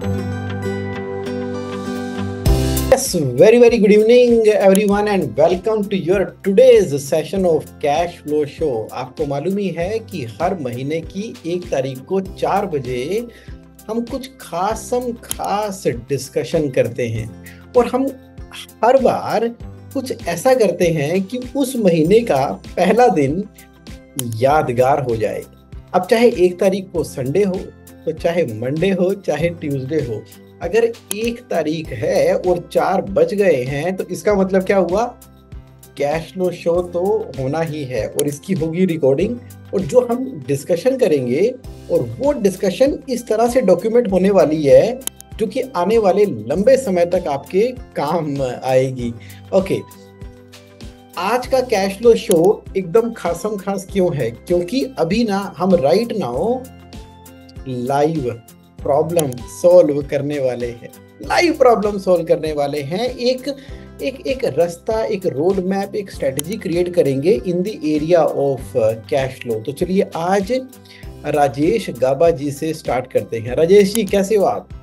Yes, very good evening everyone and welcome to your today's session of Cash Flow Show। आपको मालूम ही है कि हर महीने की 1 तारीख को 4 बजे हम कुछ खास डिस्कशन करते हैं और हम हर बार कुछ ऐसा करते हैं कि उस महीने का पहला दिन यादगार हो जाए। अब चाहे 1 तारीख को संडे हो, तो चाहे मंडे हो, चाहे ट्यूसडे हो, अगर 1 तारीख है और 4 बज गए हैं तो इसका मतलब क्या हुआ? कैश फ्लो शो तो होना ही है और इसकी होगी रिकॉर्डिंग, और जो हम डिस्कशन करेंगे और वो डिस्कशन इस तरह से डॉक्यूमेंट होने वाली है जो कि आने वाले लंबे समय तक आपके काम आएगी। ओके, आज का कैश फ्लो शो एकदम खास क्यों है? क्योंकि अभी ना हम right now live problem solve करने वाले हैं। एक रास्ता, एक रोड मैप, एक स्ट्रेटजी क्रिएट करेंगे in the area of cash flow. तो चलिए आज राजेश गाबा जी से स्टार्ट करते हैं। राजेश जी, कैसे हो आप?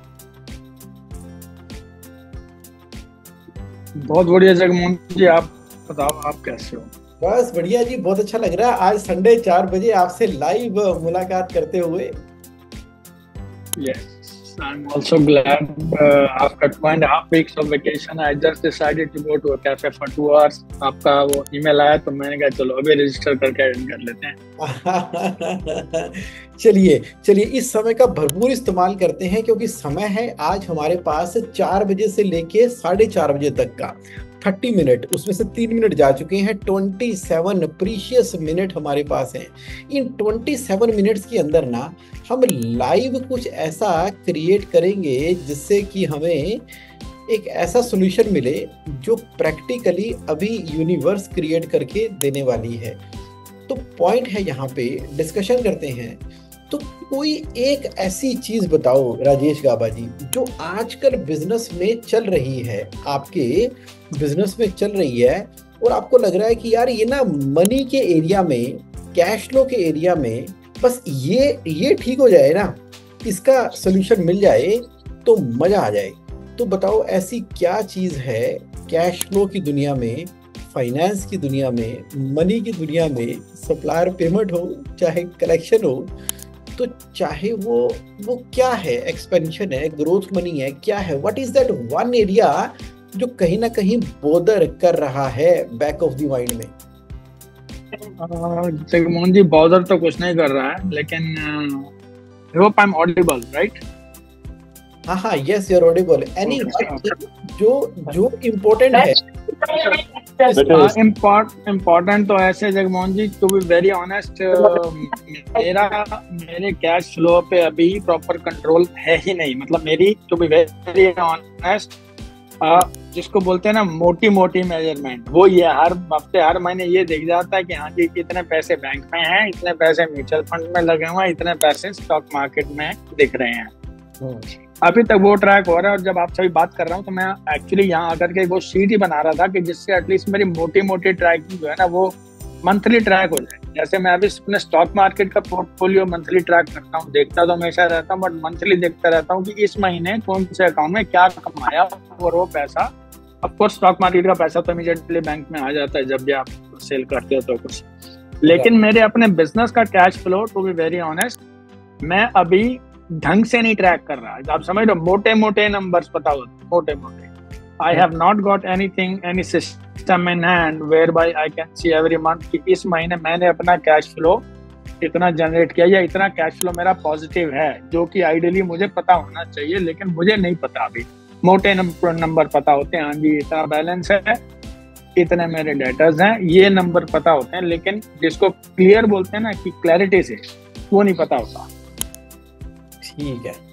बहुत बढ़िया जगमोहन जी, आप बताओ आप कैसे हो? बस बढ़िया जी, बहुत अच्छा लग रहा है आज संडे 4 बजे आपसे लाइव मुलाकात करते हुए। Yes, I'm also glad after 2.5 weeks of vacation I just decided to go to a cafe for 2 hours। आपका वो ईमेल आया तो मैंने कहा चलो अभी रजिस्टर करके अटेंड कर लेते हैं। चलिए इस समय का भरपूर इस्तेमाल करते हैं, क्योंकि समय है आज हमारे पास 4 बजे से लेके 4:30 बजे तक का 30 मिनट, उसमें से 3 मिनट जा चुके हैं। 27 प्रीशियस मिनट हमारे पास हैं। इन 27 मिनट्स के अंदर ना हम लाइव कुछ ऐसा क्रिएट करेंगे जिससे कि हमें एक ऐसा सॉल्यूशन मिले जो प्रैक्टिकली अभी यूनिवर्स क्रिएट करके देने वाली है। तो पॉइंट है यहाँ पे, डिस्कशन करते हैं। तो कोई एक ऐसी चीज बताओ राजेश गाबा जी जो आजकल बिजनेस में चल रही है, आपके बिजनेस में चल रही है और आपको लग रहा है कि यार ये ना मनी के एरिया में, कैश फ्लो के एरिया में बस ये ठीक हो जाए ना, इसका सॉल्यूशन मिल जाए तो मजा आ जाए। तो बताओ ऐसी क्या चीज है कैश फ्लो की दुनिया में, फाइनेंस की दुनिया में, मनी की दुनिया में, सप्लायर पेमेंट हो चाहे कलेक्शन हो, तो चाहे वो क्या है, एक्सपेंशन है, ग्रोथ मनी है, क्या है, what is that one area जो कहीं ना कहीं बोदर कर रहा है बैक ऑफ द माइंड में? जगमोहन जी, बॉदर तो कुछ नहीं कर रहा है, लेकिन hope I am audible, right? हाँ, yes you are audible. Any जो इम्पोर्टेंट है, इम्पोर्टेंट तो ऐसे Jagmohan ji, to be very honest, मेरे कैश फ्लो पे अभी प्रॉपर कंट्रोल है ही नहीं। मतलब मेरी, टू बी वेरी ऑनेस्ट, जिसको बोलते हैं ना मोटी मेजरमेंट, वो ये हर हफ्ते हर महीने ये दिख जाता है कि हाँ जी इतने पैसे बैंक में हैं, इतने पैसे म्यूचुअल फंड में लगे हुए हैं, इतने पैसे स्टॉक मार्केट में दिख रहे हैं। अभी तक वो ट्रैक हो रहा है। और जब आपसे भी बात कर रहा हूँ तो मैं एक्चुअली यहाँ आकर के वो शीट ही बना रहा था कि जिससे एटलीस्ट मेरी मोटी ट्रैकिंग जो है ना वो मंथली ट्रैक हो जाए। जैसे मैं अभी अपने स्टॉक मार्केट का पोर्टफोलियो मंथली ट्रैक करता हूँ, देखता तो हमेशा रहता हूँ, बट मंथली देखता रहता हूँ कि इस महीने कौन से अकाउंट में क्या कमाया, और वो पैसा, ऑफ कोर्स स्टॉक मार्केट का पैसा तो इमीडिएटली बैंक में आ जाता है जब भी आप सेल करते हो तो कुछ। लेकिन मेरे अपने बिजनेस का cash flow, to be very honest, मैं अभी ढंग से नहीं ट्रैक कर रहा है। आप समझ लो, मोटे नंबर्स पता होते, मोटे। I have not got any system in hand whereby I can see every month कि इस महीने मैंने अपना कैश फ्लो इतना जनरेट किया या इतना कैश फ्लो मेरा पॉजिटिव है, जो कि आइडियली मुझे पता होना चाहिए, लेकिन मुझे नहीं पता। अभी मोटे नंबर पता होते हैं, हाँ जी इतना बैलेंस है, इतने मेरे डेटर्स हैं, ये नंबर पता होते हैं, लेकिन जिसको क्लियर बोलते हैं ना कि क्लैरिटी से, वो नहीं पता होता। ठीक है,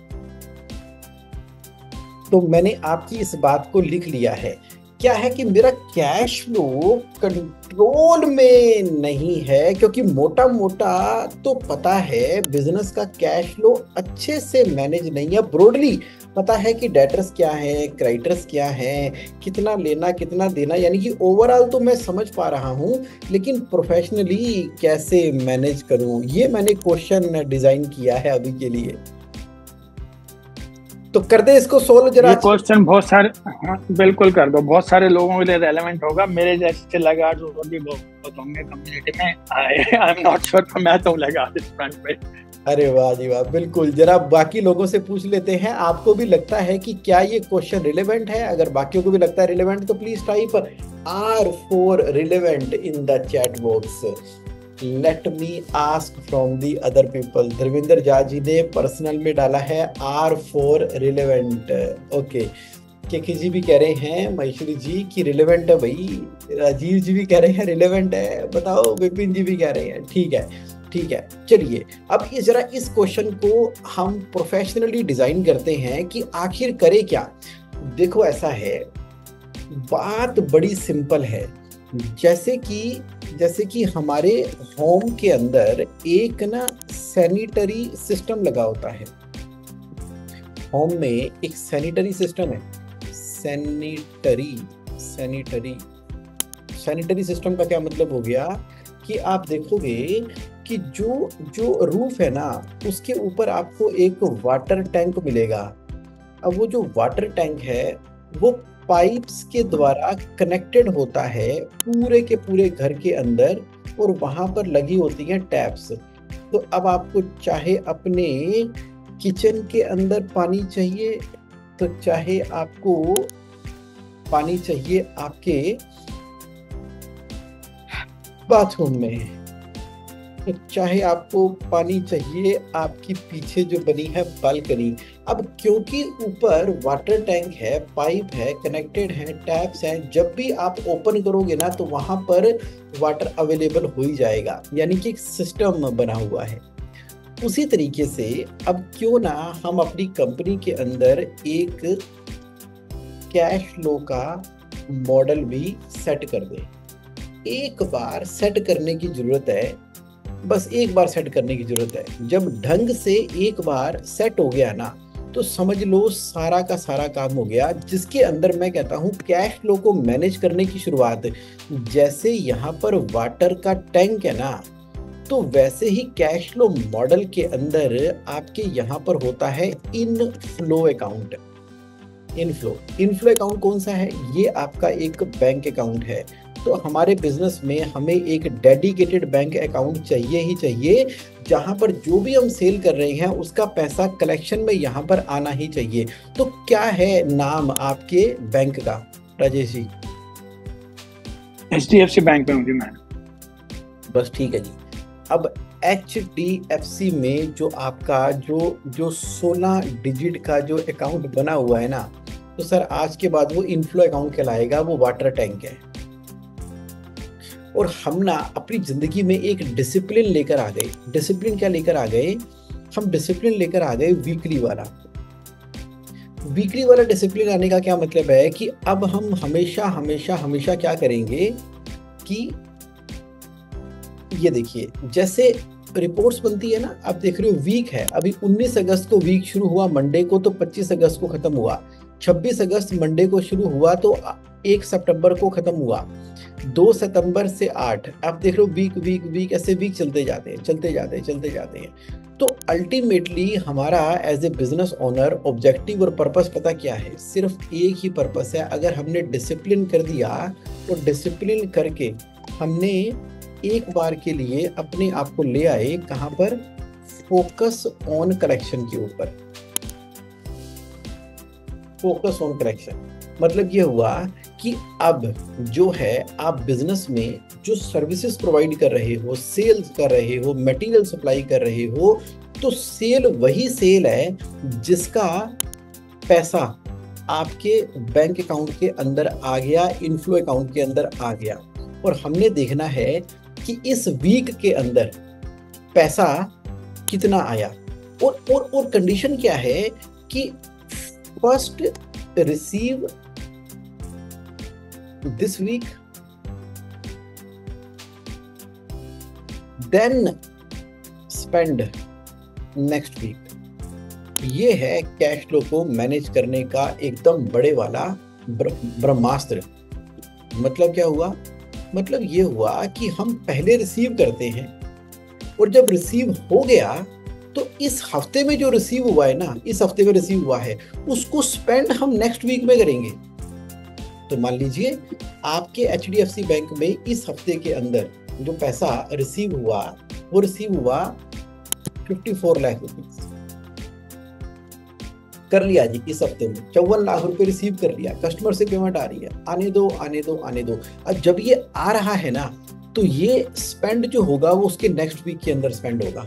तो मैंने आपकी इस बात को लिख लिया है। क्या है कि मेरा कैश फ्लो कंट्रोल में नहीं है, क्योंकि मोटा तो पता है बिजनेस का कैश फ्लो अच्छे से मैनेज नहीं है। ब्रॉडली पता है कि डेटर्स क्या है, क्रेडिटर्स क्या है, कितना लेना कितना देना, यानी कि ओवरऑल तो मैं समझ पा रहा हूँ, लेकिन प्रोफेशनली कैसे मैनेज करूँ, ये मैंने क्वेश्चन डिजाइन किया है अभी के लिए। तो कर दे इसको सोल्व जरा। ये क्वेश्चन बहुत सारे, हाँ बिल्कुल कर दो, बहुत सारे लोगों के लिए रेलेवेंट होगा, मेरे जैसे लगा जो भी बहुत होंगे कम्युनिटी में। आई एम नॉट श्योर, तो मैं तो लगा इस फ्रंट पे। अरे वाह जी वाह, बिल्कुल। जरा बाकी लोगों से पूछ लेते हैं, आपको भी लगता है कि क्या ये क्वेश्चन रिलेवेंट है? अगर बाकियों को भी लगता है रिलेवेंट तो please type R4 relevant in the chat box. Let me ask from the other people. Dharmendra Jha ji ने पर्सनल में डाला है R4 रिलेवेंट। ओके, केके जी भी कह रहे हैं, महेश्वरी जी की रिलेवेंट है भाई, राजीव जी भी कह रहे हैं रिलेवेंट है, बताओ विपिन जी भी कह रहे हैं। ठीक है ठीक है, चलिए अब ये जरा इस क्वेश्चन को हम प्रोफेशनली डिजाइन करते हैं कि आखिर करे क्या। देखो ऐसा है, बात बड़ी सिंपल है। जैसे कि हमारे होम के अंदर एक ना सैनिटरी सिस्टम लगा होता है। होम में एक सैनिटरी सिस्टम है। सैनिटरी सिस्टम का क्या मतलब हो गया कि आप देखोगे कि जो रूफ है ना, उसके ऊपर आपको एक वाटर टैंक मिलेगा। अब वो जो वाटर टैंक है वो पाइप्स के द्वारा कनेक्टेड होता है पूरे के पूरे घर के अंदर, और वहां पर लगी होती हैं टैप्स। तो अब आपको चाहे अपने किचन के अंदर पानी चाहिए, तो चाहे आपको पानी चाहिए आपके बाथरूम में, तो चाहे आपको पानी चाहिए आपकी पीछे जो बनी है बालकनी। अब क्योंकि ऊपर वाटर टैंक है, पाइप है, कनेक्टेड है, टैप्स हैं, जब भी आप ओपन करोगे ना तो वहां पर वाटर अवेलेबल हो ही जाएगा, यानी कि एक सिस्टम बना हुआ है। उसी तरीके से अब क्यों ना हम अपनी कंपनी के अंदर एक कैश फ्लो का मॉडल भी सेट कर दें। एक बार सेट करने की जरूरत है, बस एक बार सेट करने की जरूरत है। जब ढंग से एक बार सेट हो गया ना तो समझ लो सारा का सारा काम हो गया, जिसके अंदर मैं कहता हूँ कैश फ्लो को मैनेज करने की शुरुआत। जैसे यहाँ पर वाटर का टैंक है ना, तो वैसे ही कैश फ्लो मॉडल के अंदर आपके यहाँ पर होता है इनफ्लो अकाउंट। इनफ्लो अकाउंट कौन सा है? ये आपका एक बैंक अकाउंट है। तो हमारे बिजनेस में हमें एक डेडिकेटेड बैंक अकाउंट चाहिए ही चाहिए, जहां पर जो भी हम सेल कर रहे हैं उसका पैसा कलेक्शन में यहाँ पर आना ही चाहिए। तो क्या है नाम आपके बैंक का राजेश जी? HDFC बैंक में हूँ जी मैं। बस ठीक है जी। अब HDFC में जो आपका जो 16 डिजिट का जो अकाउंट बना हुआ है ना, तो सर आज के बाद वो इनफ्लो अकाउंट कहलाएगा, वो वाटर टैंक है। और हम ना अपनी जिंदगी में एक डिसिप्लिन लेकर आ गए। डिसिप्लिन क्या लेकर आ गए? हम डिसिप्लिन लेकर आ गए वीकली वाला डिसिप्लिन। आने का क्या मतलब है कि अब हम हमेशा हमेशा हमेशा क्या करेंगे कि ये देखिए, जैसे रिपोर्ट्स बनती है ना, आप देख रहे हो वीक है, अभी 19 अगस्त को वीक शुरू हुआ मंडे को, तो 25 अगस्त को खत्म हुआ। 26 अगस्त मंडे को शुरू हुआ तो 1 सितंबर को खत्म हुआ। 2 सितंबर से 8, आप देख रहे हो वीक वीक वीक, ऐसे वीक चलते जाते हैं। तो अल्टीमेटली हमारा as a business owner objective और पर्पस पता क्या है? सिर्फ एक ही पर्पस है। अगर हमने डिसिप्लिन कर दिया तो डिसिप्लिन करके हमने एक बार के लिए अपने आप को ले आए कहां पर? फोकस ऑन कलेक्शन के ऊपर। फोकस ऑन कलेक्शन मतलब ये हुआ कि अब जो है आप बिजनेस में जो सर्विसेज प्रोवाइड कर रहे हो, सेल्स कर रहे हो, मटेरियल सप्लाई कर रहे हो, तो सेल वही सेल है जिसका पैसा आपके बैंक अकाउंट के अंदर आ गया, इनफ्लो अकाउंट के अंदर आ गया। और हमने देखना है कि इस वीक के अंदर पैसा कितना आया। और कंडीशन क्या है कि first receive this week, then spend next week। ये है कैश फ्लो को मैनेज करने का एकदम बड़े वाला ब्रह्मास्त्र। मतलब क्या हुआ? मतलब ये हुआ कि हम पहले रिसीव करते हैं, और जब रिसीव हो गया तो इस हफ्ते में जो रिसीव हुआ है ना, इस हफ्ते में रिसीव हुआ है, उसको स्पेंड हम नेक्स्ट वीक में करेंगे। तो मान लीजिए आपके HDFC बैंक में इस हफ्ते के अंदर जो पैसा रिसीव हुआ, वो रिसीव हुआ 54 लाख रुपीज कर लिया जी। इस हफ्ते में 54 लाख रुपए रिसीव कर लिया, कस्टमर से पेमेंट आ रही है, आने दो आने दो आने दो। अब जब ये आ रहा है ना, तो ये स्पेंड जो होगा वो उसके नेक्स्ट वीक के अंदर स्पेंड होगा।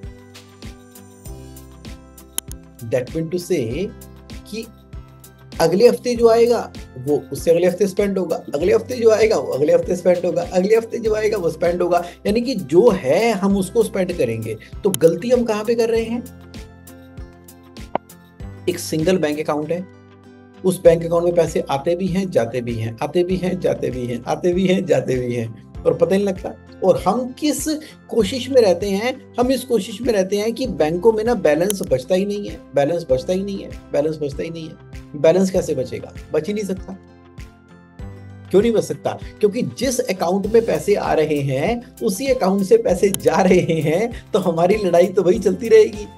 दैट मीन टू से कि अगले हफ्ते जो आएगा वो उससे अगले हफ्ते स्पेंड होगा, अगले हफ्ते जो आएगा वो अगले हफ्ते स्पेंड होगा, अगले हफ्ते जो आएगा वो स्पेंड होगा। यानी कि जो है हम उसको स्पेंड करेंगे। तो गलती हम कहां पे कर रहे हैं? एक सिंगल बैंक अकाउंट है, उस बैंक अकाउंट में पैसे आते भी हैं जाते भी हैं, आते भी हैं जाते भी हैं, आते भी हैं जाते भी हैं, और पता नहीं लगता। और हम किस कोशिश में रहते हैं? हम इस कोशिश में रहते हैं कि बैंकों में ना बैलेंस बचता ही नहीं है, बैलेंस बचता ही नहीं है, बैलेंस बचता ही नहीं है। बैलेंस कैसे बचेगा? बच ही नहीं सकता। क्यों नहीं बच सकता? क्योंकि जिस अकाउंट में पैसे आ रहे हैं उसी अकाउंट से पैसे जा रहे हैं, तो हमारी लड़ाई तो वही चलती रहेगी।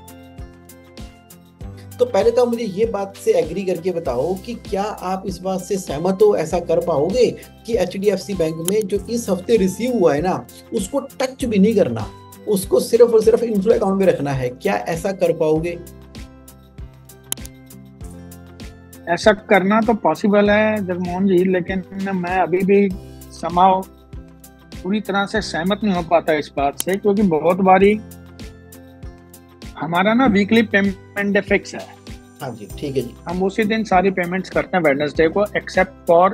तो पहले तो मुझे ये बात से एग्री करके बताओ कि क्या आप इस बात से सहमत हो, ऐसा कर पाओगे कि HDFC बैंक में जो इस हफ्ते रिसीव हुआ है ना, उसको टच भी नहीं करना, उसको सिर्फ और सिर्फ इन्फ्लो अकाउंट में रखना है? क्या ऐसा कर पाओगे? ऐसा करना तो पॉसिबल है जगमोहन जी, लेकिन मैं अभी भी समाव पूरी तरह से सहमत नहीं हो पाता इस बात से, क्योंकि बहुत बारी हमारा ना वीकली पेमेंट फिक्स है। हाँ जी, ठीक है जी। हम उसी दिन सारी पेमेंट्स करते हैं वेडनेसडे को, except for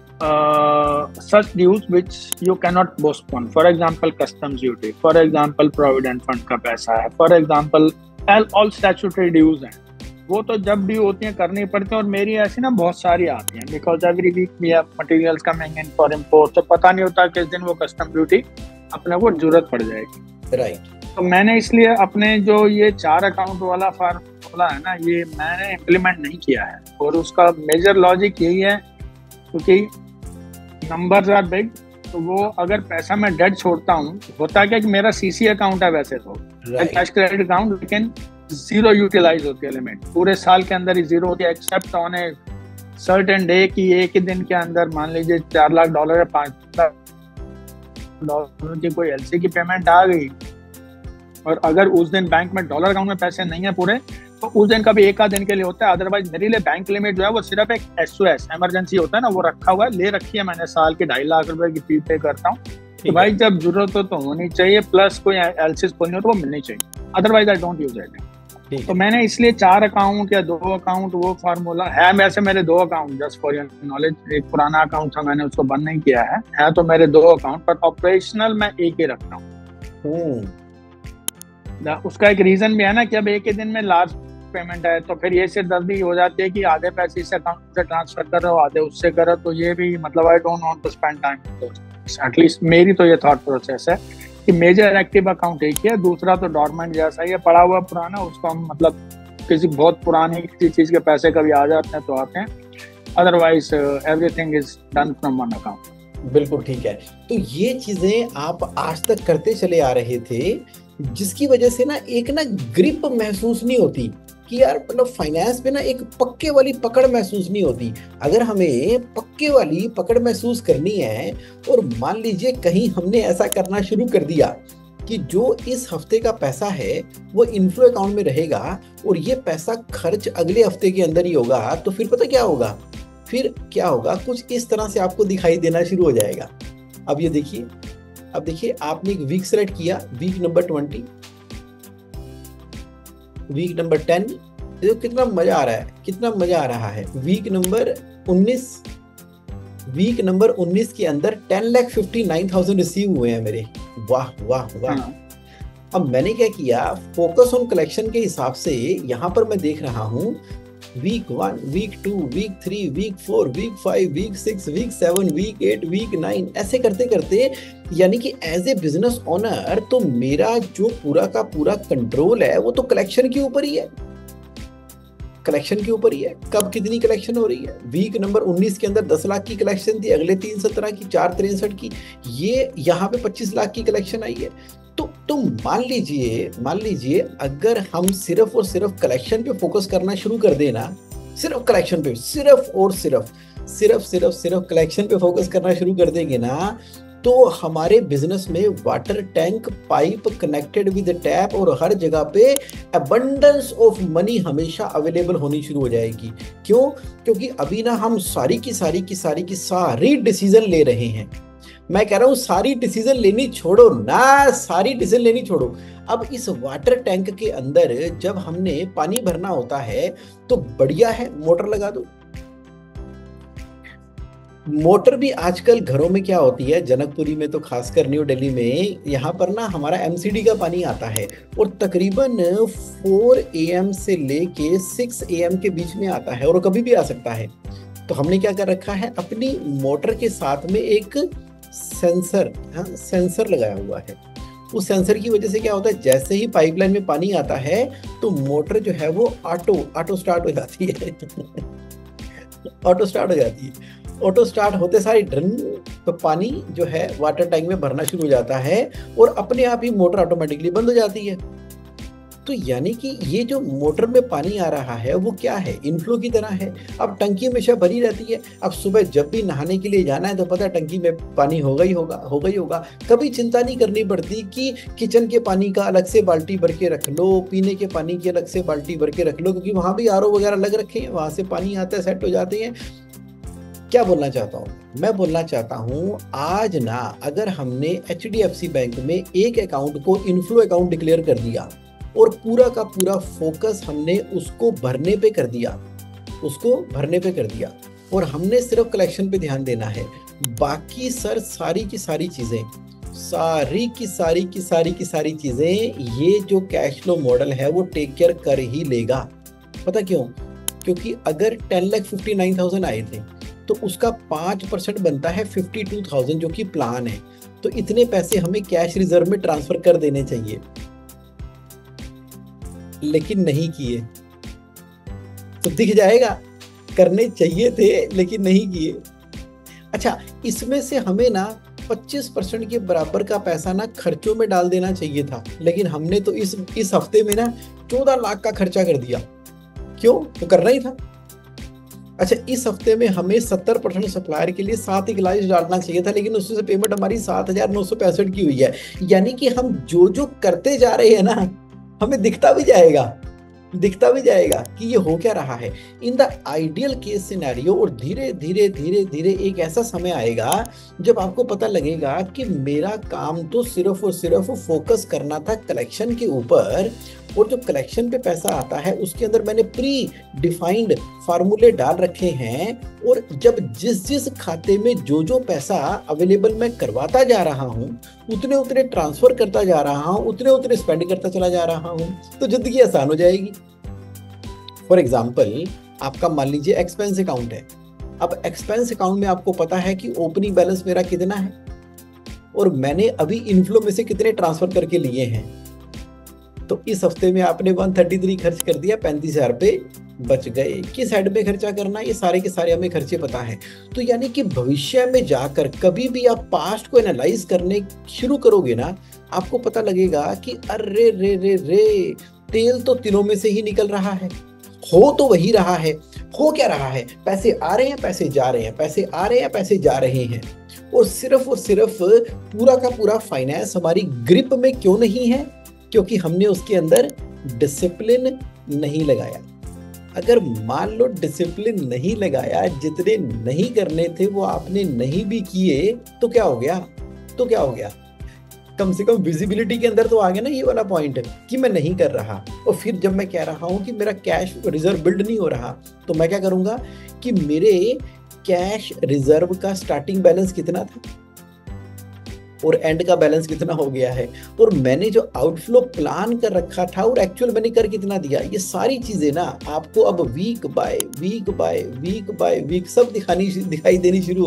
such dues which you can not postpone. For example customs duty, for example provident fund का पैसा है, for example all statutory dues हैं, वो तो जब भी होती हैं करनी पड़ती है। और मेरी ऐसी ना बहुत सारी आती हैं, because every week we have materials coming in for import, तो पता नहीं होता किस दिन वो कस्टम ड्यूटी अपने को जरूरत पड़ जाएगी। राइट। तो मैंने इसलिए अपने जो ये 4 अकाउंट वाला फार्मूला है ना, ये मैंने इम्प्लीमेंट नहीं किया है। और उसका मेजर लॉजिक यही है, क्योंकि नंबर्स आर बिग, तो वो अगर पैसा मैं डेड छोड़ता हूँ, होता क्या कि मेरा CC अकाउंट है वैसे तो, कैश क्रेडिट अकाउंट, लेकिन जीरो यूटिलाइज होती है लिमिट, पूरे साल के अंदर ही जीरो होती है, except on a certain day की एक ही दिन के अंदर मान लीजिए $4 लाख या $5 लाख की कोई LC की पेमेंट आ गई, और अगर उस दिन बैंक में डॉलर अकाउंट में पैसे नहीं है पूरे, तो उस दिन का भी एक आध दिन के लिए होता है। अदरवाइज मेरे लिए बैंक लिमिट जो है वो सिर्फ एक SOS इमरजेंसी होता है ना, वो रखा हुआ है, ले रखी है मैंने, साल के 2.5 लाख रुपए की फी पे करता हूँ। तो भाई जब जरूरत हो तो होनी चाहिए, प्लस कोई LCs खोलनी हो तो वो मिलनी चाहिए, otherwise I don't use it. तो मैंने इसलिए 4 अकाउंट या 2 अकाउंट, वो फार्मूला है। वैसे मेरे 2 account, just for your knowledge, एक पुराना अकाउंट था, मैंने उसको बंद नहीं किया है तो मेरे 2 अकाउंट, पर ऑपरेशनल मैं एक ही रखता हूँ। उसका एक रीजन भी है ना कि अब एक ही दिन में लार्ज पेमेंट है, तो फिर ये सिरदर्दी हो जाती है कि आधे पैसे इस अकाउंट से ट्रांसफर कर रहे हो, आधे उससे करो, तो ये भी मतलब I don't want to spend time. At least मेरी तो ये थॉट प्रोसेस है कि मेजर एक्टिव अकाउंट एक ही है, दूसरा तो डॉर्मेंट जैसा ही है, पड़ा हुआ पुराना, उसको हम मतलब किसी बहुत पुरानी किसी चीज के पैसे कभी आ जाते हैं तो आते हैं, otherwise everything is done from one account. बिल्कुल ठीक है। तो ये चीजें आप आज तक करते चले आ रहे थे, जिसकी वजह से ना एक ना ग्रिप महसूस नहीं होती कि यार मतलब फाइनेंस पे ना एक पक्के वाली पकड़ महसूस नहीं होती। अगर हमें पक्के वाली पकड़ महसूस करनी है, और मान लीजिए कहीं हमने ऐसा करना शुरू कर दिया कि जो इस हफ्ते का पैसा है वो इन्फ्लो अकाउंट में रहेगा और ये पैसा खर्च अगले हफ्ते के अंदर ही होगा, तो फिर पता क्या होगा? फिर क्या होगा? कुछ इस तरह से आपको दिखाई देना शुरू हो जाएगा। अब ये देखिए, अब देखिए, आपने एक वीक सेलेक्ट किया, वीक नंबर 20, वीक नंबर 10, देखो कितना मजा आ रहा है, कितना मजा आ रहा है। वीक नंबर 19, वीक नंबर 19 के अंदर 10,59,000 रिसीव हुए हैं मेरे। वाह वाह वाह। अब मैंने क्या किया, फोकस ऑन कलेक्शन के हिसाब से यहाँ पर मैं देख रहा हूँ week 1, week 2, week 3, week 4, week 5, week 6, week 7, week 8, week 9, ऐसे करते करते, यानी कि एज ए बिजनेस ओनर तो मेरा जो पूरा का पूरा कंट्रोल है वो तो कलेक्शन के ऊपर ही है। कलेक्शन के ऊपर ही है, कब कितनी कलेक्शन हो रही है। वीक नंबर 19 के अंदर 10 लाख की कलेक्शन थी, अगले 3 17 की, 4 63 की, ये यहाँ पे 25 लाख की कलेक्शन आई है। तो मान लीजिए अगर हम सिर्फ और सिर्फ कलेक्शन पे फोकस करना शुरू कर देना, सिर्फ कलेक्शन पे, सिर्फ कलेक्शन पे फोकस करना शुरू कर देंगे ना, तो हमारे बिजनेस में water tank, pipe connected with tap और हर जगह पे अबंडेंस ऑफ मनी हमेशा अवेलेबल होनी शुरू हो जाएगी। क्यों? क्योंकि अभी ना हम सारी डिसीजन ले रहे हैं। मैं कह रहा हूं सारी डिसीजन लेनी छोड़ो ना, सारी डिसीजन लेनी छोड़ो। अब इस वाटर टैंक के अंदर जब हमने पानी भरना होता है तो बढ़िया है मोटर लगा दो। मोटर भी आजकल घरों में क्या होती है, जनकपुरी में तो खासकर न्यू दिल्ली में, यहाँ पर ना हमारा एमसीडी का पानी आता है और तकरीबन 4 AM से लेके 6 AM के बीच में आता है और कभी भी आ सकता है। तो हमने क्या कर रखा है, अपनी मोटर के साथ में एक सेंसर लगाया हुआ है। उस सेंसर की वजह से क्या होता है, जैसे ही पाइपलाइन में पानी आता है तो मोटर जो है वो ऑटो स्टार्ट हो जाती है ऑटो स्टार्ट होते सारी ड्रन तो पानी जो है वाटर टैंक में भरना शुरू हो जाता है और अपने आप ही मोटर ऑटोमेटिकली बंद हो जाती है। तो यानी कि ये जो मोटर में पानी आ रहा है वो क्या है, इनफ्लो की तरह है। अब टंकी हमेशा भरी रहती है। अब सुबह जब भी नहाने के लिए जाना है तो पता है टंकी में पानी होगा ही होगा। कभी चिंता नहीं करनी पड़ती कि किचन के पानी का अलग से बाल्टी भर के रख लो, पीने के पानी की अलग से बाल्टी भर के रख लो, क्योंकि वहां भी आरओ वगैरह लग रखे हैं, वहां से पानी आता है, सेट हो जाते हैं। क्या बोलना चाहता हूँ मैं, बोलना चाहता हूँ आज ना अगर हमने HDFC बैंक में एक अकाउंट को इनफ्लो अकाउंट डिक्लेयर कर दिया और पूरा का पूरा फोकस हमने उसको भरने पे कर दिया और हमने सिर्फ कलेक्शन पे ध्यान देना है, बाकी सारी की सारी चीजें ये जो कैश फ्लो मॉडल है वो टेक केयर कर ही लेगा। पता क्यों? क्योंकि अगर 10,59,000 आए थे तो उसका 5% बनता है 52,000 जो कि प्लान है। तो इतने पैसे हमें कैश रिजर्व में ट्रांसफर कर देने चाहिए, लेकिन नहीं किए। तो दिख जाएगा, करने चाहिए थे लेकिन नहीं किए। अच्छा, इसमें से हमें ना 25% के बराबर का पैसा ना खर्चों में डाल देना चाहिए था, लेकिन हमने तो इस हफ्ते में ना 14 लाख का खर्चा कर दिया। क्यों? तो करना ही था। अच्छा, इस हफ्ते में हमें 70% सप्लायर के लिए 7 इक्लाइज डालना चाहिए था, लेकिन उसमें से पेमेंट हमारी 7,965 की हुई है। यानी कि हम जो करते जा रहे हैं ना, हमें दिखता भी जाएगा कि ये हो क्या रहा है in the ideal case scenario. और धीरे धीरे एक ऐसा समय आएगा जब आपको पता लगेगा कि मेरा काम तो सिर्फ और सिर्फ फोकस करना था कलेक्शन के ऊपर, और जो कलेक्शन पे पैसा आता है उसके अंदर मैंने प्री डिफाइंड फार्मूले डाल रखे हैं, और जब जिस खाते में जो पैसा अवेलेबल मैं करवाता जा रहा हूँ उतने ट्रांसफर करता जा रहा हूँ, उतने स्पेंड करता चला जा रहा हूँ, तो जिंदगी आसान हो जाएगी। फॉर एग्जाम्पल, आपका मान लीजिए एक्सपेंस अकाउंट है। अब एक्सपेंस अकाउंट में आपको पता है कि ओपनिंग बैलेंस मेरा कितना है और मैंने अभी इनफ्लो में से कितने ट्रांसफर करके लिए हैं। तो इस हफ्ते में आपने 133 खर्च कर दिया, 35,000 रुपए बच गए। किस हेड में खर्चा करना, ये सारे के सारे हमें खर्चे पता है। तो यानी कि भविष्य में जाकर कभी भी आप पास्ट को एनालाइज करने शुरू करोगे ना, आपको पता लगेगा कि अरे रे तेल तो तिलों में से ही निकल रहा है। हो तो वही रहा है, हो क्या रहा है, पैसे आ रहे हैं, पैसे जा रहे हैं, पैसे आ रहे हैं, पैसे जा रहे हैं। और सिर्फ पूरा का पूरा फाइनेंस हमारी ग्रिप में क्यों नहीं है? क्योंकि हमने उसके अंदर डिसिप्लिन नहीं लगाया। अगर मान लो डिसिप्लिन नहीं लगाया, जितने नहीं करने थे वो आपने नहीं भी किए, तो क्या हो गया? कम से कम विजिबिलिटी के अंदर तो आ गया ना ये वाला पॉइंट कि मैं नहीं कर रहा। और फिर जब मैं कह रहा हूं कि मेरा कैश रिजर्व बिल्ड नहीं हो रहा, तो मैं क्या करूंगा कि मेरे कैश रिजर्व का स्टार्टिंग बैलेंस कितना था और एंड का बैलेंस कितना हो गया है, और मैंने जो आउटफ्लो प्लान कर रखा था और एक्चुअल मैंने कर कितना दिया। ये सारी चीजें ना आपको अब वीक बाय वीक सब दिखाई देनी शुरू हो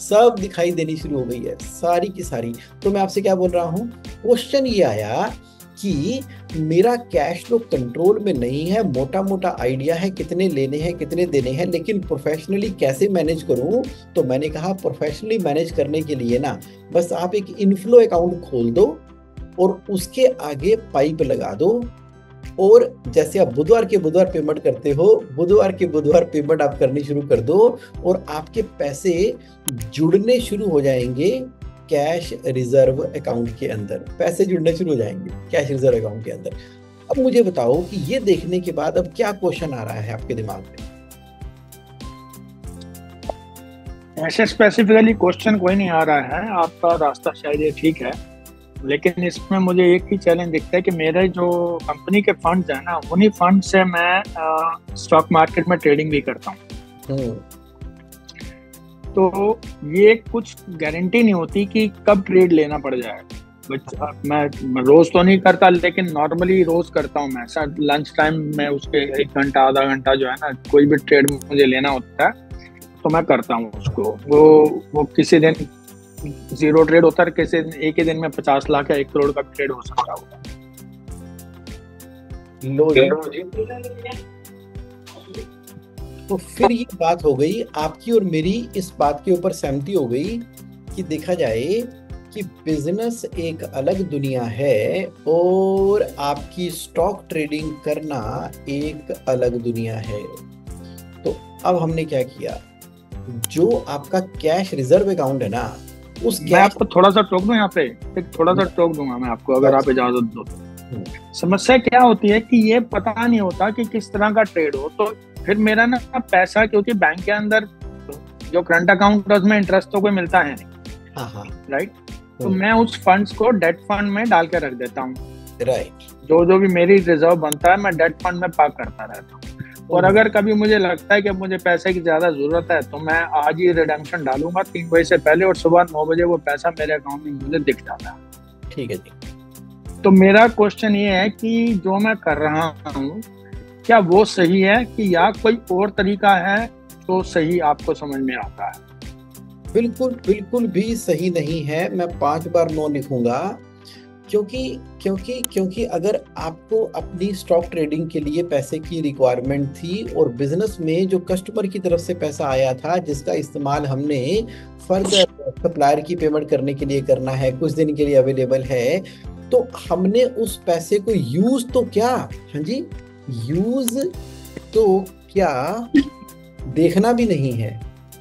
गई है, सारी की सारी। तो मैं आपसे क्या बोल रहा हूँ, क्वेश्चन ये आया कि मेरा कैश फ्लो कंट्रोल में नहीं है, मोटा मोटा आइडिया है कितने लेने हैं कितने देने हैं, लेकिन प्रोफेशनली कैसे मैनेज करूं। तो मैंने कहा प्रोफेशनली मैनेज करने के लिए ना बस आप एक इनफ्लो अकाउंट खोल दो और उसके आगे पाइप लगा दो, और जैसे आप बुधवार के बुधवार पेमेंट करते हो, बुधवार के बुधवार पेमेंट आप करनी शुरू कर दो और आपके पैसे जुड़ने शुरू हो जाएंगे कैश रिजर्व अकाउंट के अंदर। पैसे जुड़ने शुरू हो जाएंगे कैश रिजर्व अकाउंट के अंदर। अब मुझे बताओ कि ये देखने के बाद अब क्या क्वेश्चन आ रहा है आपके दिमाग में? ऐसे स्पेसिफिकली क्वेश्चन कोई नहीं आ रहा है, आपका रास्ता शायद ये ठीक है, लेकिन इसमें मुझे एक ही चैलेंज दिखता है कि मेरे जो कंपनी के फंड्स हैं ना, उन्हीं फंड से मैं स्टॉक मार्केट में ट्रेडिंग भी करता हूँ। तो ये कुछ गारंटी नहीं होती कि कब ट्रेड लेना पड़ जाए। मैं रोज तो नहीं करता, लेकिन नॉर्मली रोज करता हूँ मैं। लंच टाइम में उसके 1 घंटा आधा घंटा जो है ना, कोई भी ट्रेड मुझे लेना होता है तो मैं करता हूँ उसको। वो किसी दिन 0 ट्रेड होता है, किसी दिन एक ही दिन में 50 लाख या 1 करोड़ का ट्रेड हो सकता होगा। तो फिर ये बात हो गई आपकी और मेरी, इस बात के ऊपर सहमति हो गई कि देखा जाए कि बिजनेस एक अलग दुनिया है और आपकी स्टॉक ट्रेडिंग करना एक अलग दुनिया है। तो अब हमने क्या किया, जो आपका कैश रिजर्व अकाउंट है ना, उस मैं आपको थोड़ा सा टोक दूं यहाँ पे, थोड़ा सा टोक दूंगा मैं आपको, अगर आप इजाजत दो। समस्या क्या होती है कि ये पता नहीं होता कि किस तरह का ट्रेड हो, तो फिर मेरा ना पैसा, क्योंकि बैंक के अंदर जो करंट अकाउंट है उसमें इंटरेस्ट तो कोई मिलता है नहीं, राइट। तो मैं उस फंड्स को डेट फंड में डाल के रख देता हूँ, राइट। जो भी मेरी रिजर्व बनता है मैं डेट फंड में पार्क करता रहता हूँ। और अगर कभी मुझे लगता है कि मुझे पैसे की ज्यादा जरूरत है तो मैं आज ही रिडेम्पशन डालूंगा 3 बजे से पहले, और सुबह 9 बजे वो पैसा मेरे अकाउंट में मुझे दिख जाता है। ठीक है जी। तो मेरा क्वेश्चन ये है कि जो मैं कर रहा हूँ क्या वो सही है, कि या कोई और तरीका है तो सही आपको समझ में आता है? बिल्कुल भी सही नहीं है। मैं 5 बार नो लिखूंगा, क्योंकि अगर आपको अपनी स्टॉक ट्रेडिंग के लिए पैसे की रिक्वायरमेंट थी और बिजनेस में जो कस्टमर की तरफ से पैसा आया था जिसका इस्तेमाल हमने फर्दर सप्लायर की पेमेंट करने के लिए करना है, कुछ दिन के लिए अवेलेबल है, तो हमने उस पैसे को यूज तो क्या, हाँ जी, यूज तो क्या देखना भी नहीं है।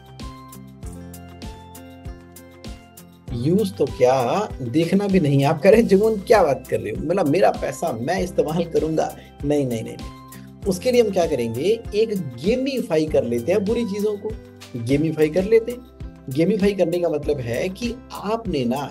यूज तो क्या देखना भी नहीं। आप कह रहे हैं जुगन क्या बात कर रहे हो, मतलब मेरा पैसा मैं इस्तेमाल करूंगा? नहीं नहीं नहीं, उसके लिए हम क्या करेंगे, एक गेमीफाई कर लेते हैं बुरी चीजों को, गेमीफाई कर लेते हैं। गेमीफाई करने का मतलब है कि आपने ना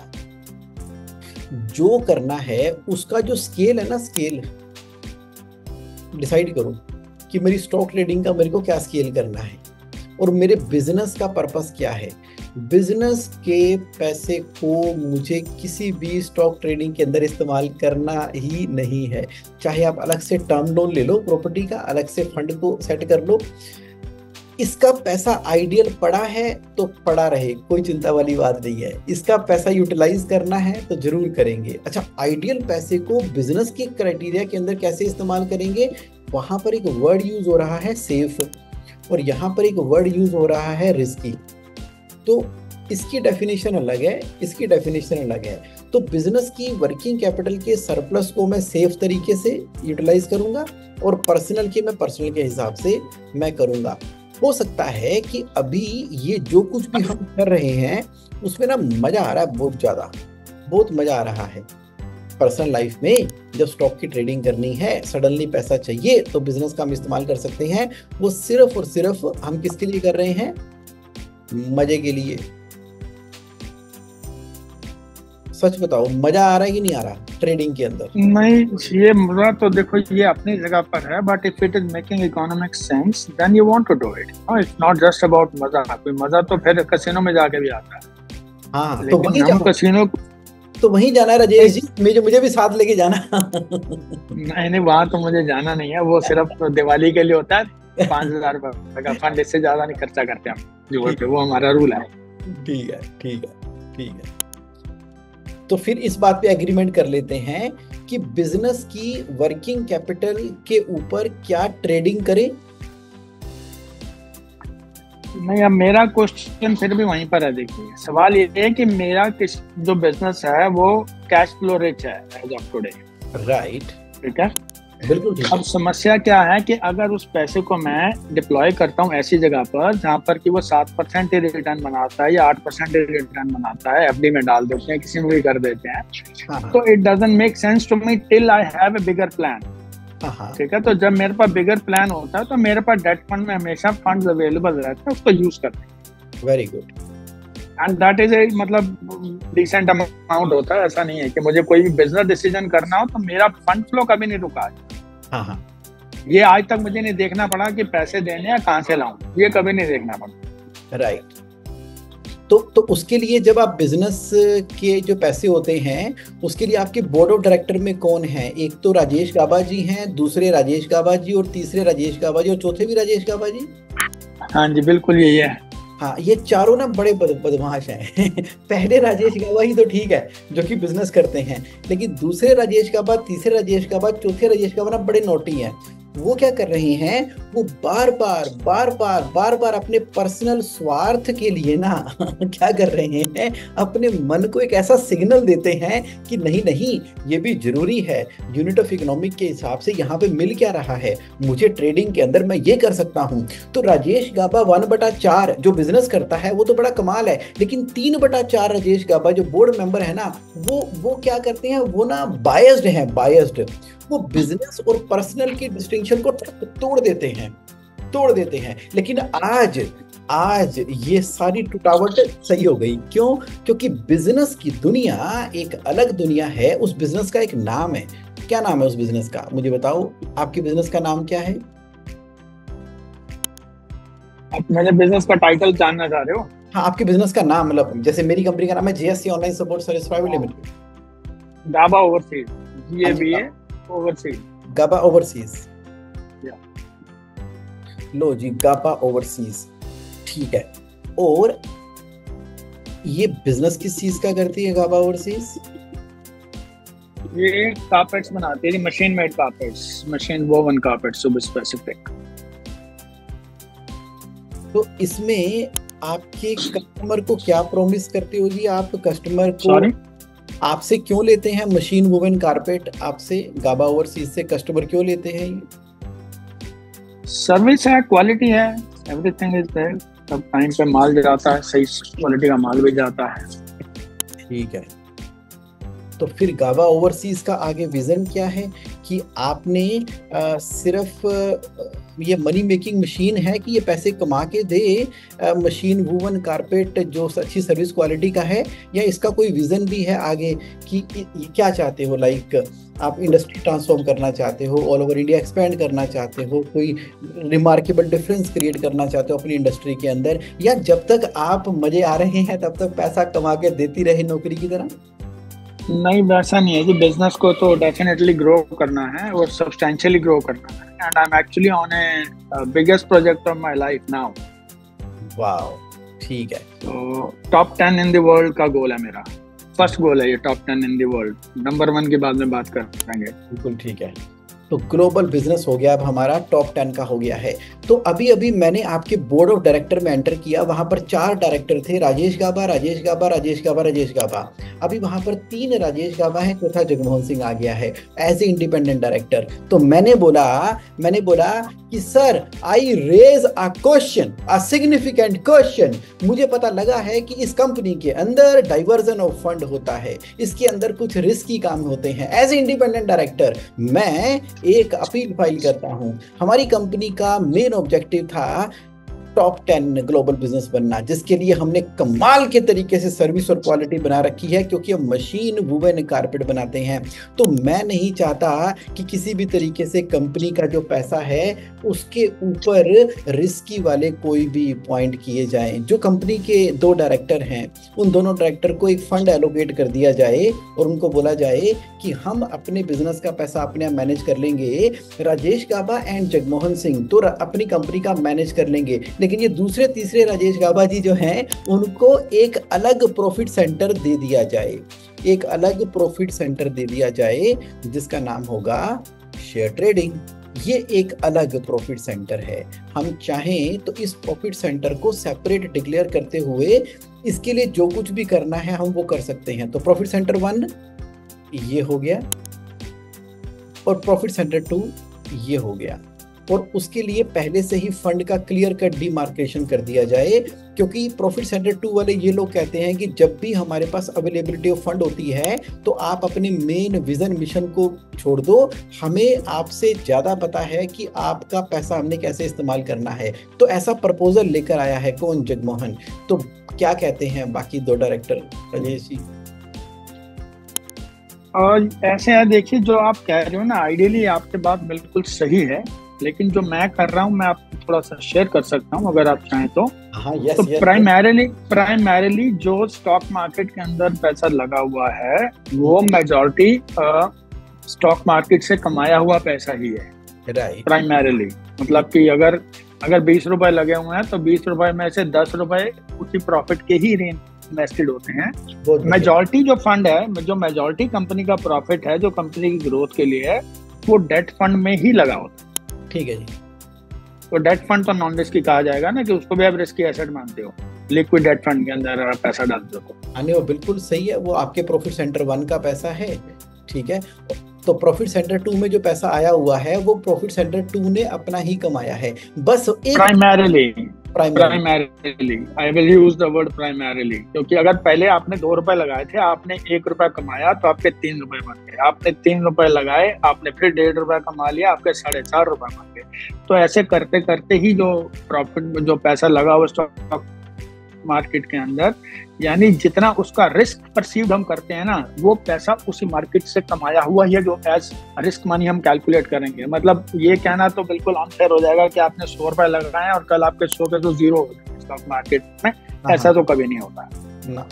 जो करना है उसका जो स्केल है ना, स्केल डिसाइड करो कि मेरी स्टॉक ट्रेडिंग का मेरे को क्या स्केल करना है और मेरे बिजनेस का पर्पस क्या है। बिजनेस के पैसे को मुझे किसी भी स्टॉक ट्रेडिंग के अंदर इस्तेमाल करना ही नहीं है। चाहे आप अलग से टर्म लोन ले लो प्रॉपर्टी का, अलग से फंड को सेट कर लो, इसका पैसा आइडियल पड़ा है तो पड़ा रहे, कोई चिंता वाली बात नहीं है। इसका पैसा यूटिलाइज करना है तो जरूर करेंगे। अच्छा, आइडियल पैसे को बिजनेस के क्राइटेरिया के अंदर कैसे इस्तेमाल करेंगे, वहां पर एक वर्ड यूज हो रहा है सेफ, और यहाँ पर एक वर्ड यूज हो रहा है रिस्की। तो इसकी डेफिनेशन अलग है, इसकी डेफिनेशन अलग है। तो बिजनेस की वर्किंग कैपिटल के सरप्लस को मैं सेफ तरीके से यूटिलाइज करूंगा और पर्सनल की मैं पर्सनल के हिसाब से मैं करूंगा। हो सकता है कि अभी ये जो कुछ भी हम कर रहे हैं उसमें ना मजा आ रहा है, बहुत ज्यादा, बहुत मजा आ रहा है। पर्सनल लाइफ में जब स्टॉक की ट्रेडिंग करनी है, सडनली पैसा चाहिए, तो बिजनेस का हम इस्तेमाल कर सकते हैं। वो सिर्फ और सिर्फ हम किसके लिए कर रहे हैं, मजे के लिए। सच बताओ, मजा आ रहा है कि नहीं आ रहा ट्रेडिंग के अंदर? नहीं, ये मजा तो देखो ये अपनी जगह पर है, but if it is making economic sense then you want to do it. It's not just about मजा। कोई मजा तो फिर कैसीनो में जाके भी आता है। हाँ, तो वहीं हम कैसीनो तो वहीं जाना है राजेश जी, मुझे भी साथ लेके जाना। नहीं, वहां तो मुझे जाना नहीं है, वो सिर्फ दिवाली के लिए होता है। 5,000 रुपए का फंड, इससे ज्यादा नहीं खर्चा करते हम जो, वो हमारा रूल है। ठीक है, ठीक है, ठीक है। तो फिर इस बात पे एग्रीमेंट कर लेते हैं कि बिजनेस की वर्किंग कैपिटल के ऊपर क्या ट्रेडिंग करें। नहीं, अब मेरा क्वेश्चन फिर भी वहीं पर है। देखिए, सवाल ये है कि मेरा जो बिजनेस है वो कैश फ्लो रिच है एज ऑफ टुडे। राइट, ठीक है, बिल्कुल ठीक। अब समस्या क्या है कि अगर उस पैसे को मैं डिप्लॉय करता हूँ ऐसी जगह पर जहाँ पर कि वो 7% रिटर्न बनाता है या 8% रिटर्न बनाता है, एफडी में डाल देते हैं, किसी में भी कर देते हैं, तो it doesn't make sense to me till I have a bigger plan. ठीक है, तो जब मेरे पास बिगर प्लान होता है तो मेरे पास डेट फंड में हमेशा फंड्स अवेलेबल रहते हैं, उसको यूज करते हैं। Very good. And that is a मतलब डिसेंट अमाउंट होता है। ऐसा नहीं है कि मुझे कोई भी बिजनेस डिसीजन करना हो तो मेरा फंड फ्लो कभी नहीं रुका है। ये आज तक मुझे नहीं देखना पड़ा कि पैसे देने या कहाँ से लाऊं, ये कभी नहीं देखना पड़ा। राइट। तो उसके लिए जब आप बिजनेस के जो पैसे होते हैं उसके लिए आपके बोर्ड ऑफ डायरेक्टर में कौन है? एक तो राजेश गाबा जी हैं, दूसरे राजेश गाबा जी, और तीसरे राजेश गाबा जी, और चौथे भी राजेश गाबा जी। हाँ जी, बिल्कुल यही है। हाँ, ये चारों ना बड़े बदमाश हैं। पहले राजेश गाबा ही तो ठीक है जो कि बिजनेस करते हैं, लेकिन दूसरे राजेश गाबा, तीसरे राजेश गाबा, चौथे राजेश गाबा ना बड़े नोटी हैं। वो क्या कर रहे हैं, वो बार बार अपने पर्सनल स्वार्थ के लिए ना क्या कर रहे हैं, अपने मन को एक ऐसा सिग्नल देते हैं कि नहीं ये भी जरूरी है, यूनिट ऑफ इकोनॉमिक के हिसाब से यहाँ पे मिल क्या रहा है, मुझे ट्रेडिंग के अंदर मैं ये कर सकता हूँ। तो राजेश गाबा 1/4 जो बिजनेस करता है वो तो बड़ा कमाल है, लेकिन 3/4 राजेश गाबा जो बोर्ड मेंबर है ना, वो क्या करते हैं, वो ना बायस्ड, वो बिजनेस और पर्सनल की डिस्टिंक्शन को तोड़ देते हैं। लेकिन आज ये सारी टुटावट सही हो गई। क्यों? क्योंकि बिजनेस की दुनिया एक अलग दुनिया है, उस बिजनेस का एक नाम है। क्या नाम है उस बिजनेस का, मुझे बताओ, आपके बिजनेस का नाम क्या है? आप मेरे बिजनेस का टाइटल जानना चाह रहे हो? हाँ, आपके बिजनेस का नाम, मतलब जैसे मेरी कंपनी का नाम है JSC online support service private limited. Gaba overseas, GABA overseas. Gaba overseas, लो जी, गाबा ओवरसीज, ठीक है। और ये बिजनेस किस चीज का करती है गाबा ओवरसीज? ये कारपेट्स बनाती है, machine made carpets, machine woven carpets, to be specific. तो इसमें आपके कस्टमर को क्या प्रॉमिस करते हो जी? आप कस्टमर को आपसे क्यों लेते हैं मशीन वोवन कारपेट? आपसे गाबा ओवरसीज से कस्टमर क्यों लेते हैं? सर्विस है, क्वालिटी है, एवरीथिंग इज देयर, सब टाइम पे माल जाता है, सही क्वालिटी का माल भी जाता है। ठीक है, तो फिर गाबा ओवरसीज का आगे विजन क्या है कि आपने सिर्फ ये मनी मेकिंग मशीन है कि ये पैसे कमा के दे, मशीन वूवन कारपेट जो अच्छी सर्विस क्वालिटी का है, या इसका कोई विजन भी है आगे कि क्या चाहते हो? लाइक आप इंडस्ट्री ट्रांसफॉर्म करना चाहते हो, ऑल ओवर इंडिया एक्सपेंड करना चाहते हो, कोई रिमार्केबल डिफरेंस क्रिएट करना चाहते हो अपनी इंडस्ट्री के अंदर, या जब तक आप मजे आ रहे हैं तब तक पैसा कमा के देती रहे नौकरी की तरह? नहीं, वैसा नहीं है कि बिजनेस को तो डेफिनेटली ग्रो करना है और सब्सटेंशियली ग्रो करना है। And I am actually on a biggest project of my life now. Wow, ठीक है। तो टॉप 10 इन द वर्ल्ड का गोल है मेरा, फर्स्ट गोल है ये, top 10 in the world. Number 1 के बाद में बात करेंगे। बिल्कुल ठीक है। तो ग्लोबल बिजनेस हो गया, अब हमारा टॉप 10 का हो गया है। तो अभी मैंने आपके बोर्ड ऑफ डायरेक्टर में एंटर किया, वहां पर 4 डायरेक्टर थे, राजेश गाबा, राजेश गाबा, राजेश गाबा, राजेश गाबा। अभी वहां पर 3 राजेश गाबा है, चौथा जगमोहन सिंह आ गया है एज ए इंडिपेंडेंट डायरेक्टर। तो मैंने बोला कि sir, I raise a question, a significant question. मुझे पता लगा है कि इस कंपनी के अंदर डाइवर्जन ऑफ फंड होता है, इसके अंदर कुछ रिस्की काम होते हैं। एज ए इंडिपेंडेंट डायरेक्टर मैं एक अपील फाइल करता हूं। हमारी कंपनी का मेन ऑब्जेक्टिव था टॉप 10 ग्लोबल बिजनेस बनना, जिसके लिए हमने कमाल के तरीके से सर्विस और क्वालिटी बना रखी है, क्योंकि हम मशीन वुवन कारपेट बनाते हैं। तो मैं नहीं चाहता कि किसी भी तरीके से कंपनी का जो पैसा है उसके ऊपर रिस्की वाले कोई भी पॉइंट किए जाएं। जो कंपनी के 2 डायरेक्टर हैं, उन दोनों डायरेक्टर को एक फंड एलोकेट कर दिया जाए और उनको बोला जाए कि हम अपने बिजनेस का पैसा अपने आप मैनेज कर लेंगे, राजेश गाबा एंड जगमोहन सिंह तो अपनी कंपनी का मैनेज कर लेंगे, लेकिन ये दूसरे तीसरे राजेश गाबा जी जो हैं उनको एक अलग प्रॉफिट सेंटर दे दिया जाए। एक अलग प्रॉफिट सेंटर दे दिया जाए जिसका नाम होगा शेयर ट्रेडिंग। ये एक अलग प्रॉफिट सेंटर है। हम चाहें तो इस प्रॉफिट सेंटर को सेपरेट डिक्लेयर करते हुए इसके लिए जो कुछ भी करना है हम वो कर सकते हैं। तो प्रॉफिट सेंटर 1 ये हो गया और प्रॉफिट सेंटर 2 ये हो गया, और उसके लिए पहले से ही फंड का क्लियर कट डिमार्केशन कर दिया जाए, क्योंकि प्रॉफिट सेंटर 2 वाले ये लोग कहते हैं कि जब भी हमारे पास अवेलेबिलिटी ऑफ फंड होती है तो आप अपने मेन विजन मिशन को छोड़ दो, हमें आपसे ज्यादा पता है कि आपका पैसा हमने कैसे इस्तेमाल करना है। तो ऐसा प्रपोजल लेकर आया है कौन? जगमोहन। तो क्या कहते हैं बाकी 2 डायरेक्टर? राजेश जी। और ऐसे है, देखिए जो आप कह रहे हो ना, आइडियली आपकी बात बिल्कुल सही है, लेकिन जो मैं कर रहा हूँ मैं आपको थोड़ा सा शेयर कर सकता हूँ अगर आप चाहें तो। हाँ, तो प्राइमरीली जो स्टॉक मार्केट के अंदर पैसा लगा हुआ है वो मेजॉरिटी स्टॉक मार्केट से कमाया हुआ पैसा ही है, राइट। प्राइमरीली मतलब कि अगर 20 रुपए लगे हुए हैं तो 20 रुपए में से 10 रुपए उसी प्रॉफिट के ही इन्वेस्टेड होते हैं। मेजॉरिटी जो फंड है, जो मेजॉरिटी कंपनी का प्रॉफिट है, जो कंपनी की ग्रोथ के लिए है, वो डेट फंड में ही लगा होता है। ठीक है जी। तो डेट फंड तो नॉन रिस्की कहा जाएगा ना, कि उसको भी आप रिस्की एसेट मानते हो, लिक्विड डेट फंड के अंदर आप पैसा डालते हो। हाँ, वो बिल्कुल सही है, वो आपके प्रॉफिट सेंटर 1 का पैसा है। ठीक है, तो प्रॉफिट सेंटर 2 में जो पैसा आया हुआ है वो प्रॉफिट सेंटर 2 ने अपना ही कमाया है, बस एक primarily I will use the word primarily, क्योंकि अगर पहले आपने 2 रुपए लगाए थे, आपने 1 रुपया कमाया तो आपके 3 रुपए बन गए, आपने 3 रुपए लगाए, आपने फिर 1.5 रुपया कमा लिया, आपके 4.5 रुपए बन गए। तो ऐसे करते करते ही जो प्रॉफिट, जो पैसा लगा हुआ स्टॉक मार्केट के अंदर, यानी जितना उसका रिस्क परसीव्ड हम करते हैं ना, वो पैसा उसी मार्केट से कमाया हुआ है जो एज रिस्क मनी हम कैलकुलेट करेंगे। मतलब ये कहना तो बिल्कुल अनफेयर हो जाएगा कि आपने 100 रुपए लगाए और कल आपके 100 के तो 0 हो गए स्टॉक मार्केट में, ऐसा तो कभी नहीं होता ना।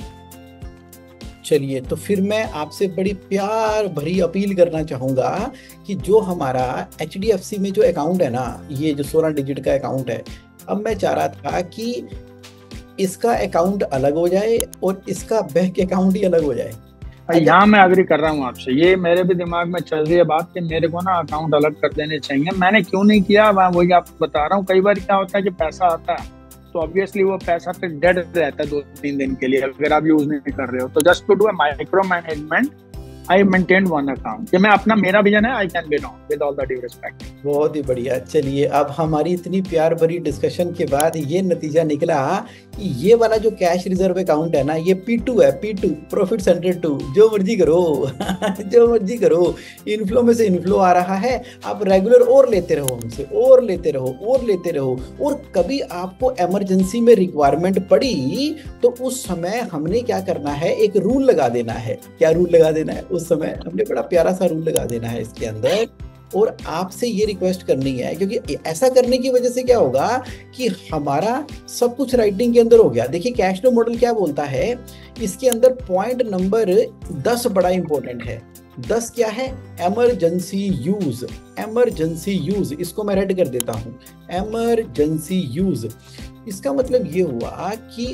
चलिए, तो फिर मैं आपसे बड़ी प्यार भरी अपील करना चाहूंगा कि जो हमारा HDFC में जो अकाउंट है ना, ये जो 16 डिजिट का अकाउंट है, अब मैं चाह रहा था कि इसका अकाउंट अलग हो जाए और इसका बैंक अकाउंट ही अलग हो जाए। यहाँ मैं अग्री कर रहा हूँ आपसे, ये मेरे भी दिमाग में चल रही है बात कि मेरे को ना अकाउंट अलग कर देने चाहिए। मैंने क्यों नहीं किया, मैं वही आपको बता रहा हूँ। कई बार क्या होता है कि पैसा आता है तो ऑब्वियसली वो पैसा फिर डेड रहता है 2-3 दिन के लिए, अगर आप यूज नहीं कर रहे हो। तो just to do a micro management I maintain 1 account, कि मैं अपना, मेरा विजन है, I can be known with all the due respect. बहुत ही बढ़िया। चलिए, अब हमारी इतनी प्यार भरी डिस्कशन के बाद ये नतीजा निकला कि ये वाला जो कैश रिजर्व अकाउंट है ना, ये P2 है, P2 प्रॉफिट सेंटर 2। जो मर्जी करो जो मर्जी करो, इनफ्लो में से इनफ्लो आ रहा है, आप रेगुलर और लेते रहो हमसे, और लेते रहो, और लेते रहो। और कभी आपको इमरजेंसी में रिक्वायरमेंट पड़ी तो उस समय हमने क्या करना है, एक रूल लगा देना है। क्या रूल लगा देना है? उस समय हमने बड़ा प्यारा सा रूल लगा देना है इसके अंदर, और आपसे ये रिक्वेस्ट करनी है, क्योंकि ऐसा करने की वजह से क्या होगा कि हमारा सब कुछ राइटिंग के अंदर हो गया। देखिए, कैश फ्लो मॉडल क्या बोलता है, इसके अंदर पॉइंट नंबर 10 बड़ा इंपॉर्टेंट है। 10 क्या है? Emergency use. इमरजेंसी यूज, इसको मैं रेड कर देता हूं, इमरजेंसी यूज। इसका मतलब ये हुआ कि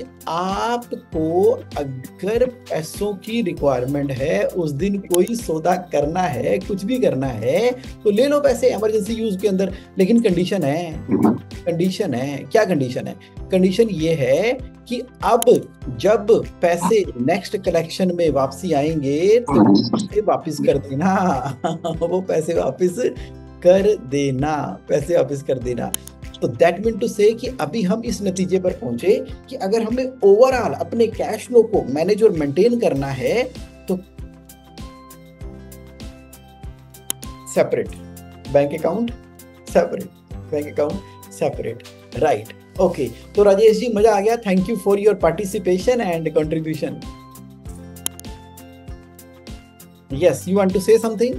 आपको अगर पैसों की रिक्वायरमेंट है, उस दिन कोई सौदा करना है, कुछ भी करना है, तो ले लो पैसे इमरजेंसी यूज के अंदर। लेकिन कंडीशन है, कंडीशन है। क्या कंडीशन है? कंडीशन ये है कि अब जब पैसे नेक्स्ट कलेक्शन में वापसी आएंगे तो पैसे वापस कर देना वो पैसे वापस कर देना, पैसे वापस कर देना। तो दैट मीन टू से कि अभी हम इस नतीजे पर पहुंचे कि अगर हमें ओवरऑल अपने कैश फ्लो को मैनेज और मेंटेन करना है तो separate bank account, separate bank account, separate, right. Okay, तो राजेश जी, मजा आ गया। Thank you for your participation and contribution. Yes, you want to say something?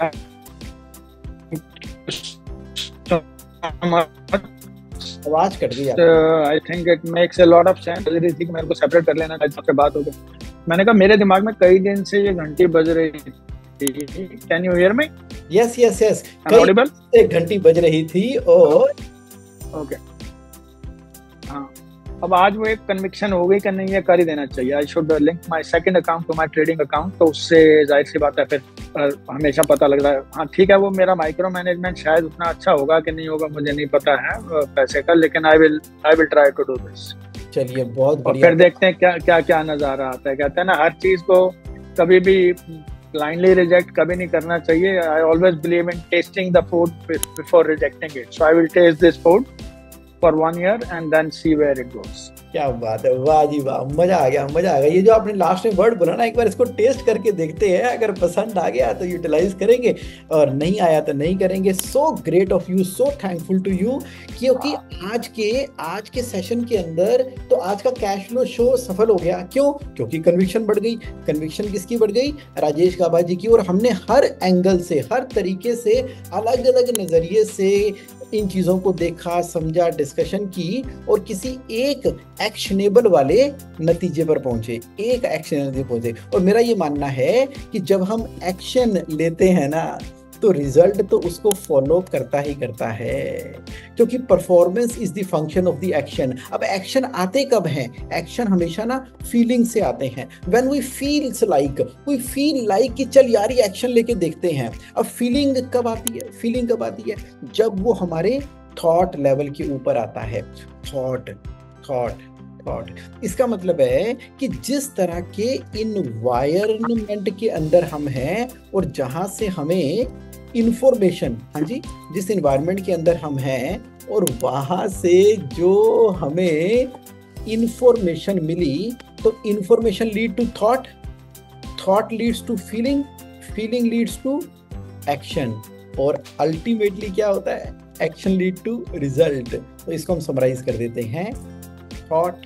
आवाज कट गई। I think it makes a lot of sense. मेरे को separate कर लेना, आपसे बात हो गई। मैंने कहा मेरे दिमाग में कई दिन से ये घंटी बज रही थी। Can you hear me? Yes yes yes, एक घंटी बज रही थी और ओके, हाँ, अब आज वो एक कन्विक्शन हो गई कि नहीं ये कर ही देना चाहिए, I should link my second account to my trading account, तो उससे जाहिर सी बात है फिर हमेशा पता लग रहा है। हाँ ठीक है, वो मेरा माइक्रो मैनेजमेंट शायद उतना अच्छा होगा कि नहीं होगा मुझे नहीं पता है पैसे का, लेकिन I will try to do this. चलिए बहुत बढ़िया। फिर देखते हैं क्या नजारा आता है। कहते हैं ना हर चीज को कभी भी blindly रिजेक्ट कभी नहीं करना चाहिए। I always believe in testing the food before rejecting it, so I will test this food for 1 year and then see where it goes. क्या बात है, वाह जी वाह, मजा आ गया, मजा आ गया। ये जो आपने लास्ट में वर्ड बोला ना, एक बार इसको टेस्ट करके देखते हैं, अगर पसंद आ गया तो यूटिलाइज करेंगे और नहीं आया तो नहीं करेंगे। So great of you, so thankful to you, क्योंकि आज के सेशन के अंदर तो आज का कैश फ्लो शो सफल हो गया। क्यों? क्योंकि कन्विक्शन बढ़ गई। कन्विक्शन किसकी बढ़ गई? राजेश गाबा जी की। और हमने हर एंगल से, हर तरीके से, अलग अलग नजरिए से इन चीजों को देखा, समझा, डिस्कशन की और किसी एक एक्शनेबल वाले नतीजे पर पहुंचे, एक एक्शन पहुंचे। और मेरा ये मानना है कि जब हम एक्शन लेते हैं ना तो रिजल्ट तो उसको फॉलो करता ही करता है, क्योंकि performance is the function of the action. अब एक्शन आते कब हैं? एक्शन हमेशा ना फीलिंग से आते हैं। When we feels like, we feel like कि चल यार ये एक्शन लेके देखते हैं। अब फीलिंग कब आती है? फीलिंग कब आती है? जब वो हमारे थॉट लेवल के ऊपर आता है। थॉट इसका मतलब है कि जिस तरह के इन्वायरमेंट के अंदर हम हैं और जहां से हमें इंफॉर्मेशन, हाँ जी, जिस इन्वायरमेंट के अंदर हम हैं और वहां से जो हमें इंफॉर्मेशन मिली, तो information lead to thought, thought leads to feeling, feeling leads to action, और अल्टीमेटली क्या होता है? Action lead to result. तो इसको हम समराइज कर देते हैं। Thought,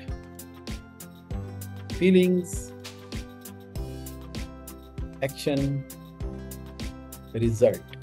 feelings, action, result.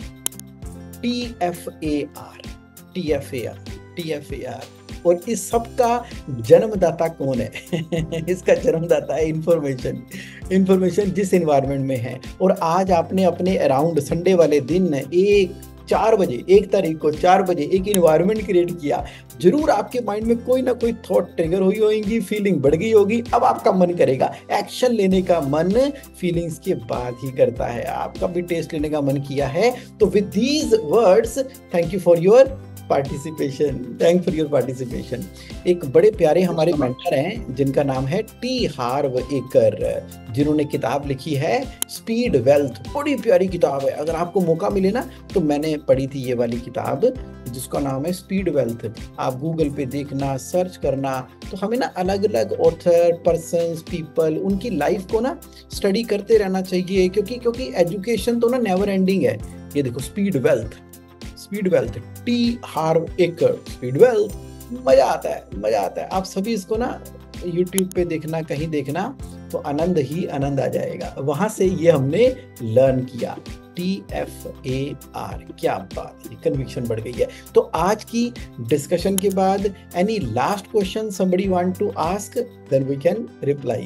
TFAR। और इस सब का जन्मदाता कौन है? इसका जन्मदाता है इंफॉर्मेशन। इंफॉर्मेशन जिस एनवायरनमेंट में है। और आज आपने अपने अराउंड संडे वाले दिन 1 तारीख को 4 बजे एक इन्वायरमेंट क्रिएट किया। जरूर आपके माइंड में कोई ना कोई थॉट ट्रिगर हुई होगी, फीलिंग बढ़ गई होगी। अब आपका मन करेगा, एक्शन लेने का मन फीलिंग्स के बाद ही करता है। आपका भी टेस्ट लेने का मन किया है। तो with these words, thank you for your participation, thank for your participation. एक बड़े प्यारे हमारे मेंटर हैं जिनका नाम है टी हार्व एकर, जिन्होंने किताब लिखी है स्पीड वेल्थ। बड़ी प्यारी किताब है, अगर आपको मौका मिले ना तो मैंने पढ़ी थी ये वाली किताब जिसका नाम है स्पीड वेल्थ। आप गूगल पे देखना, सर्च करना, तो हमें ना अलग अलग ऑथर, पर्सन्स, पीपल, उनकी लाइफ को ना स्टडी करते रहना चाहिए, क्योंकि एजुकेशन तो ना नेवर एंडिंग है। ये देखो speed wealth, T Harv Eker, speed wealth. मजा आता है। आप सभी इसको ना YouTube पे देखना, कहीं देखना, तो आनंद ही आनंद आ जाएगा। वहां से ये हमने लर्न किया। TFAR, क्या बात है, कन्विक्शन बढ़ गई है। तो आज की डिस्कशन के बाद any last question somebody want to ask, then we can reply.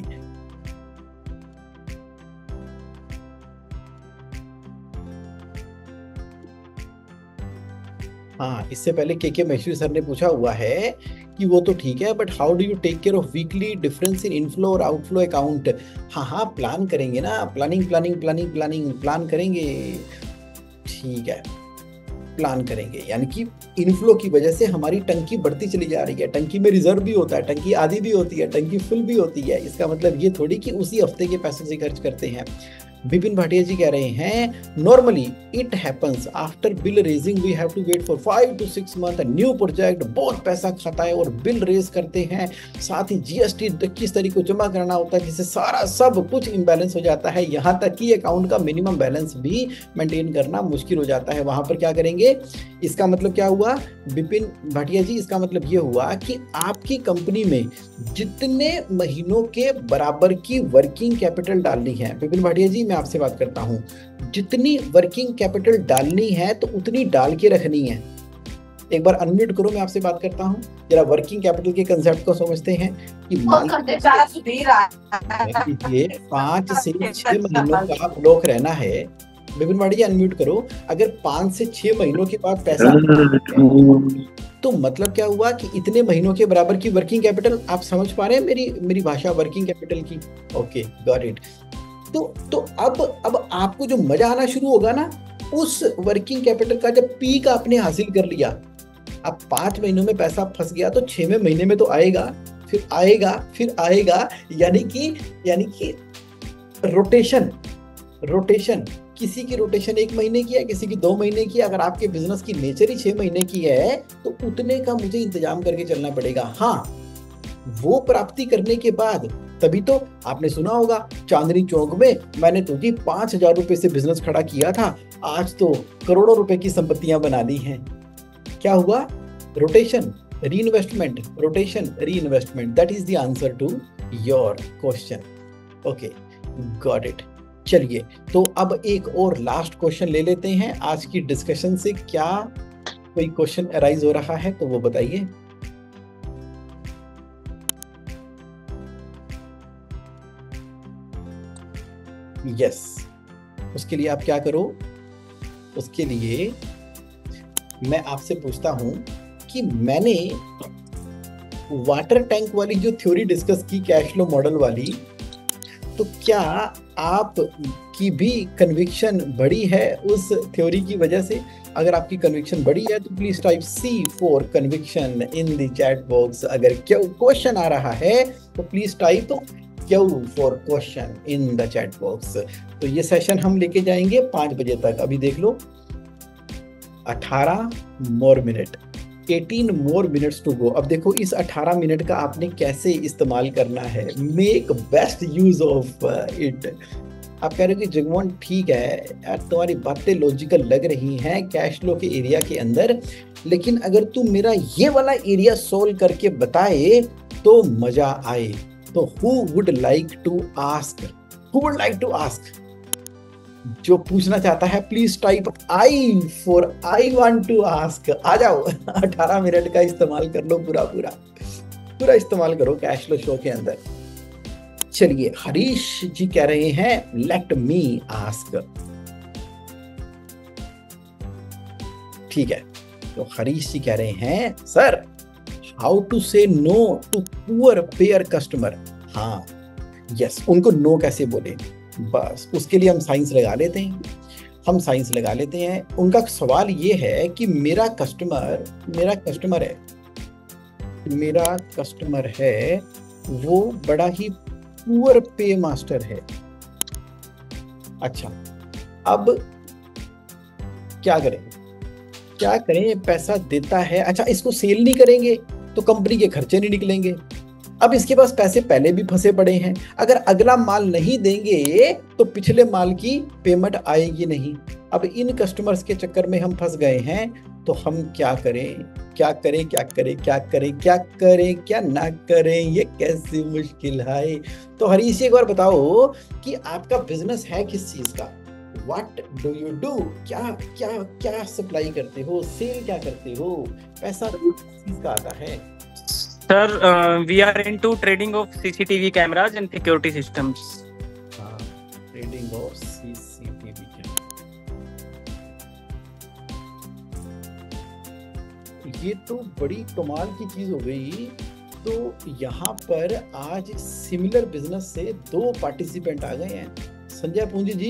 हाँ, इससे पहले के महेश्वरी सर ने पूछा हुआ है कि वो तो ठीक है, but how do you take care of weekly difference in inflow और आउटफ्लो अकाउंट? हाँ, प्लान करेंगे ना, प्लान करेंगे। ठीक है, प्लान करेंगे, यानी कि इनफ्लो की वजह से हमारी टंकी बढ़ती चली जा रही है। टंकी में रिजर्व भी होता है, टंकी आधी भी होती है, टंकी फुल भी होती है। इसका मतलब ये थोड़ी कि उसी हफ्ते के पैसे से खर्च करते हैं। विपिन भाटिया जी कह रहे हैं normally it happens after bill raising we have to wait for 5 to 6 month new project. बहुत पैसा खाता है और बिल रेज करते हैं, साथ ही GST 21 तारीख को जमा करना होता है, जिससे सारा सब कुछ इम्बैलेंस हो जाता है। यहाँ तक कि अकाउंट का मिनिमम बैलेंस भी मेंटेन करना मुश्किल हो जाता है। वहां पर क्या करेंगे? इसका मतलब क्या हुआ विपिन भाटिया जी? इसका मतलब ये हुआ कि आपकी कंपनी में जितने महीनों के बराबर की वर्किंग कैपिटल डालनी है, विपिन भाटिया जी मैं आपसे बात करता हूं, जितनी वर्किंग कैपिटल डालनी है तो उतनी डाल के रखनी है। एक बार अनम्यूट करो, मैं आपसे बात करता हूं। जरा वर्किंग कैपिटल के कंसेप्ट को समझते हैं कि मान लीजिए 5 से 6 महीनों का ब्लॉक रहना है। विपिन भाटिया अनम्यूट करो। अगर 5 से 6 महीनों के बाद पैसा तो मतलब क्या हुआ कि इतने महीनों के बराबर की वर्किंग कैपिटल, आप समझ पा रहे हैं मेरी भाषा वर्किंग कैपिटल की? Okay, got it. तो अब आपको जो मजा आना शुरू होगा ना, उस वर्किंग कैपिटल का जब पीक आपने हासिल कर लिया, अब 5 महीनों में पैसा फंस गया तो 6वें महीने में तो आएगा, फिर आएगा, यानी कि रोटेशन, किसी की रोटेशन 1 महीने की है, किसी की 2 महीने की है। अगर आपके बिजनेस की नेचर ही 6 महीने की है तो उतने का मुझे इंतजाम करके चलना पड़ेगा। हाँ, वो प्राप्ति करने के बाद तभी तो आपने सुना होगा, चांदनी चौक में मैंने तो जी 5,000 रुपए से बिजनेस खड़ा किया था, आज तो करोड़ों रुपए की संपत्तियां बना दी हैं। क्या हुआ? Rotation, reinvestment, rotation, reinvestment. That is the answer to your question. Okay, got it. चलिए, तो अब एक और लास्ट क्वेश्चन ले लेते हैं। आज की डिस्कशन से क्या कोई क्वेश्चन अराइज हो रहा है तो वो बताइए। यस, उसके लिए आप क्या करो, उसके लिए मैं आपसे पूछता हूं कि मैंने वाटर टैंक वाली जो थ्योरी डिस्कस की, कैश फ्लो मॉडल वाली, तो क्या आप की भी कन्विक्शन बढ़ी है उस थ्योरी की वजह से? अगर आपकी कन्विक्शन बढ़ी है तो please type C for conviction in the chat box. अगर क्यों क्वेश्चन आ रहा है तो please type Q for question in the chat box. तो ये सेशन हम लेके जाएंगे 5 बजे तक। अभी देख लो 18 more minute, 18 more minutes to go. अब देखो इस 18 मिनट का आपने कैसे इस्तेमाल करना है। Make best use of it. आप कह रहे हो कि जगमोहन ठीक है यार, तुम्हारी बातें लॉजिकल लग रही हैं कैश फ्लो के एरिया के अंदर, लेकिन अगर तू मेरा ये वाला एरिया सोल्व करके बताए तो मजा आए। तो who would like to ask, who would like to ask? जो पूछना चाहता है please type I for I want to ask. आ जाओ 18 मिनट का इस्तेमाल कर लो, पूरा इस्तेमाल करो कैश फ्लो शो के अंदर। चलिए, हरीश जी कह रहे हैं लेट मी आस्क। ठीक है, तो हरीश जी कह रहे हैं sir how to say no to poor payer customer. हाँ, यस, उनको नो कैसे बोले, बस उसके लिए हम साइंस लगा लेते हैं। उनका सवाल ये है कि मेरा कस्टमर है वो बड़ा ही पुअर पे मास्टर है। अच्छा, अब क्या करें? पैसा देता है, अच्छा इसको सेल नहीं करेंगे तो कंपनी के खर्चे नहीं निकलेंगे। अब इसके पास पैसे पहले भी फंसे पड़े हैं, अगर अगला माल नहीं देंगे तो पिछले माल की पेमेंट आएगी नहीं। अब इन कस्टमर्स के चक्कर में हम फंस गए हैं, तो हम क्या ना करें, ये कैसी मुश्किल है। तो हरीश एक बार बताओ कि आपका बिजनेस है किस चीज का? What do you do? क्या सप्लाई करते हो, सेल क्या करते हो, पैसा किस चीज का आता है? Sir, we are into trading of CCTV cameras and security systems. Trading of CCTV cameras. ये तो बड़ी कमाल की चीज हो गई। तो यहाँ पर आज सिमिलर बिजनेस से 2 पार्टिसिपेंट आ गए हैं। संजय पूंजी जी,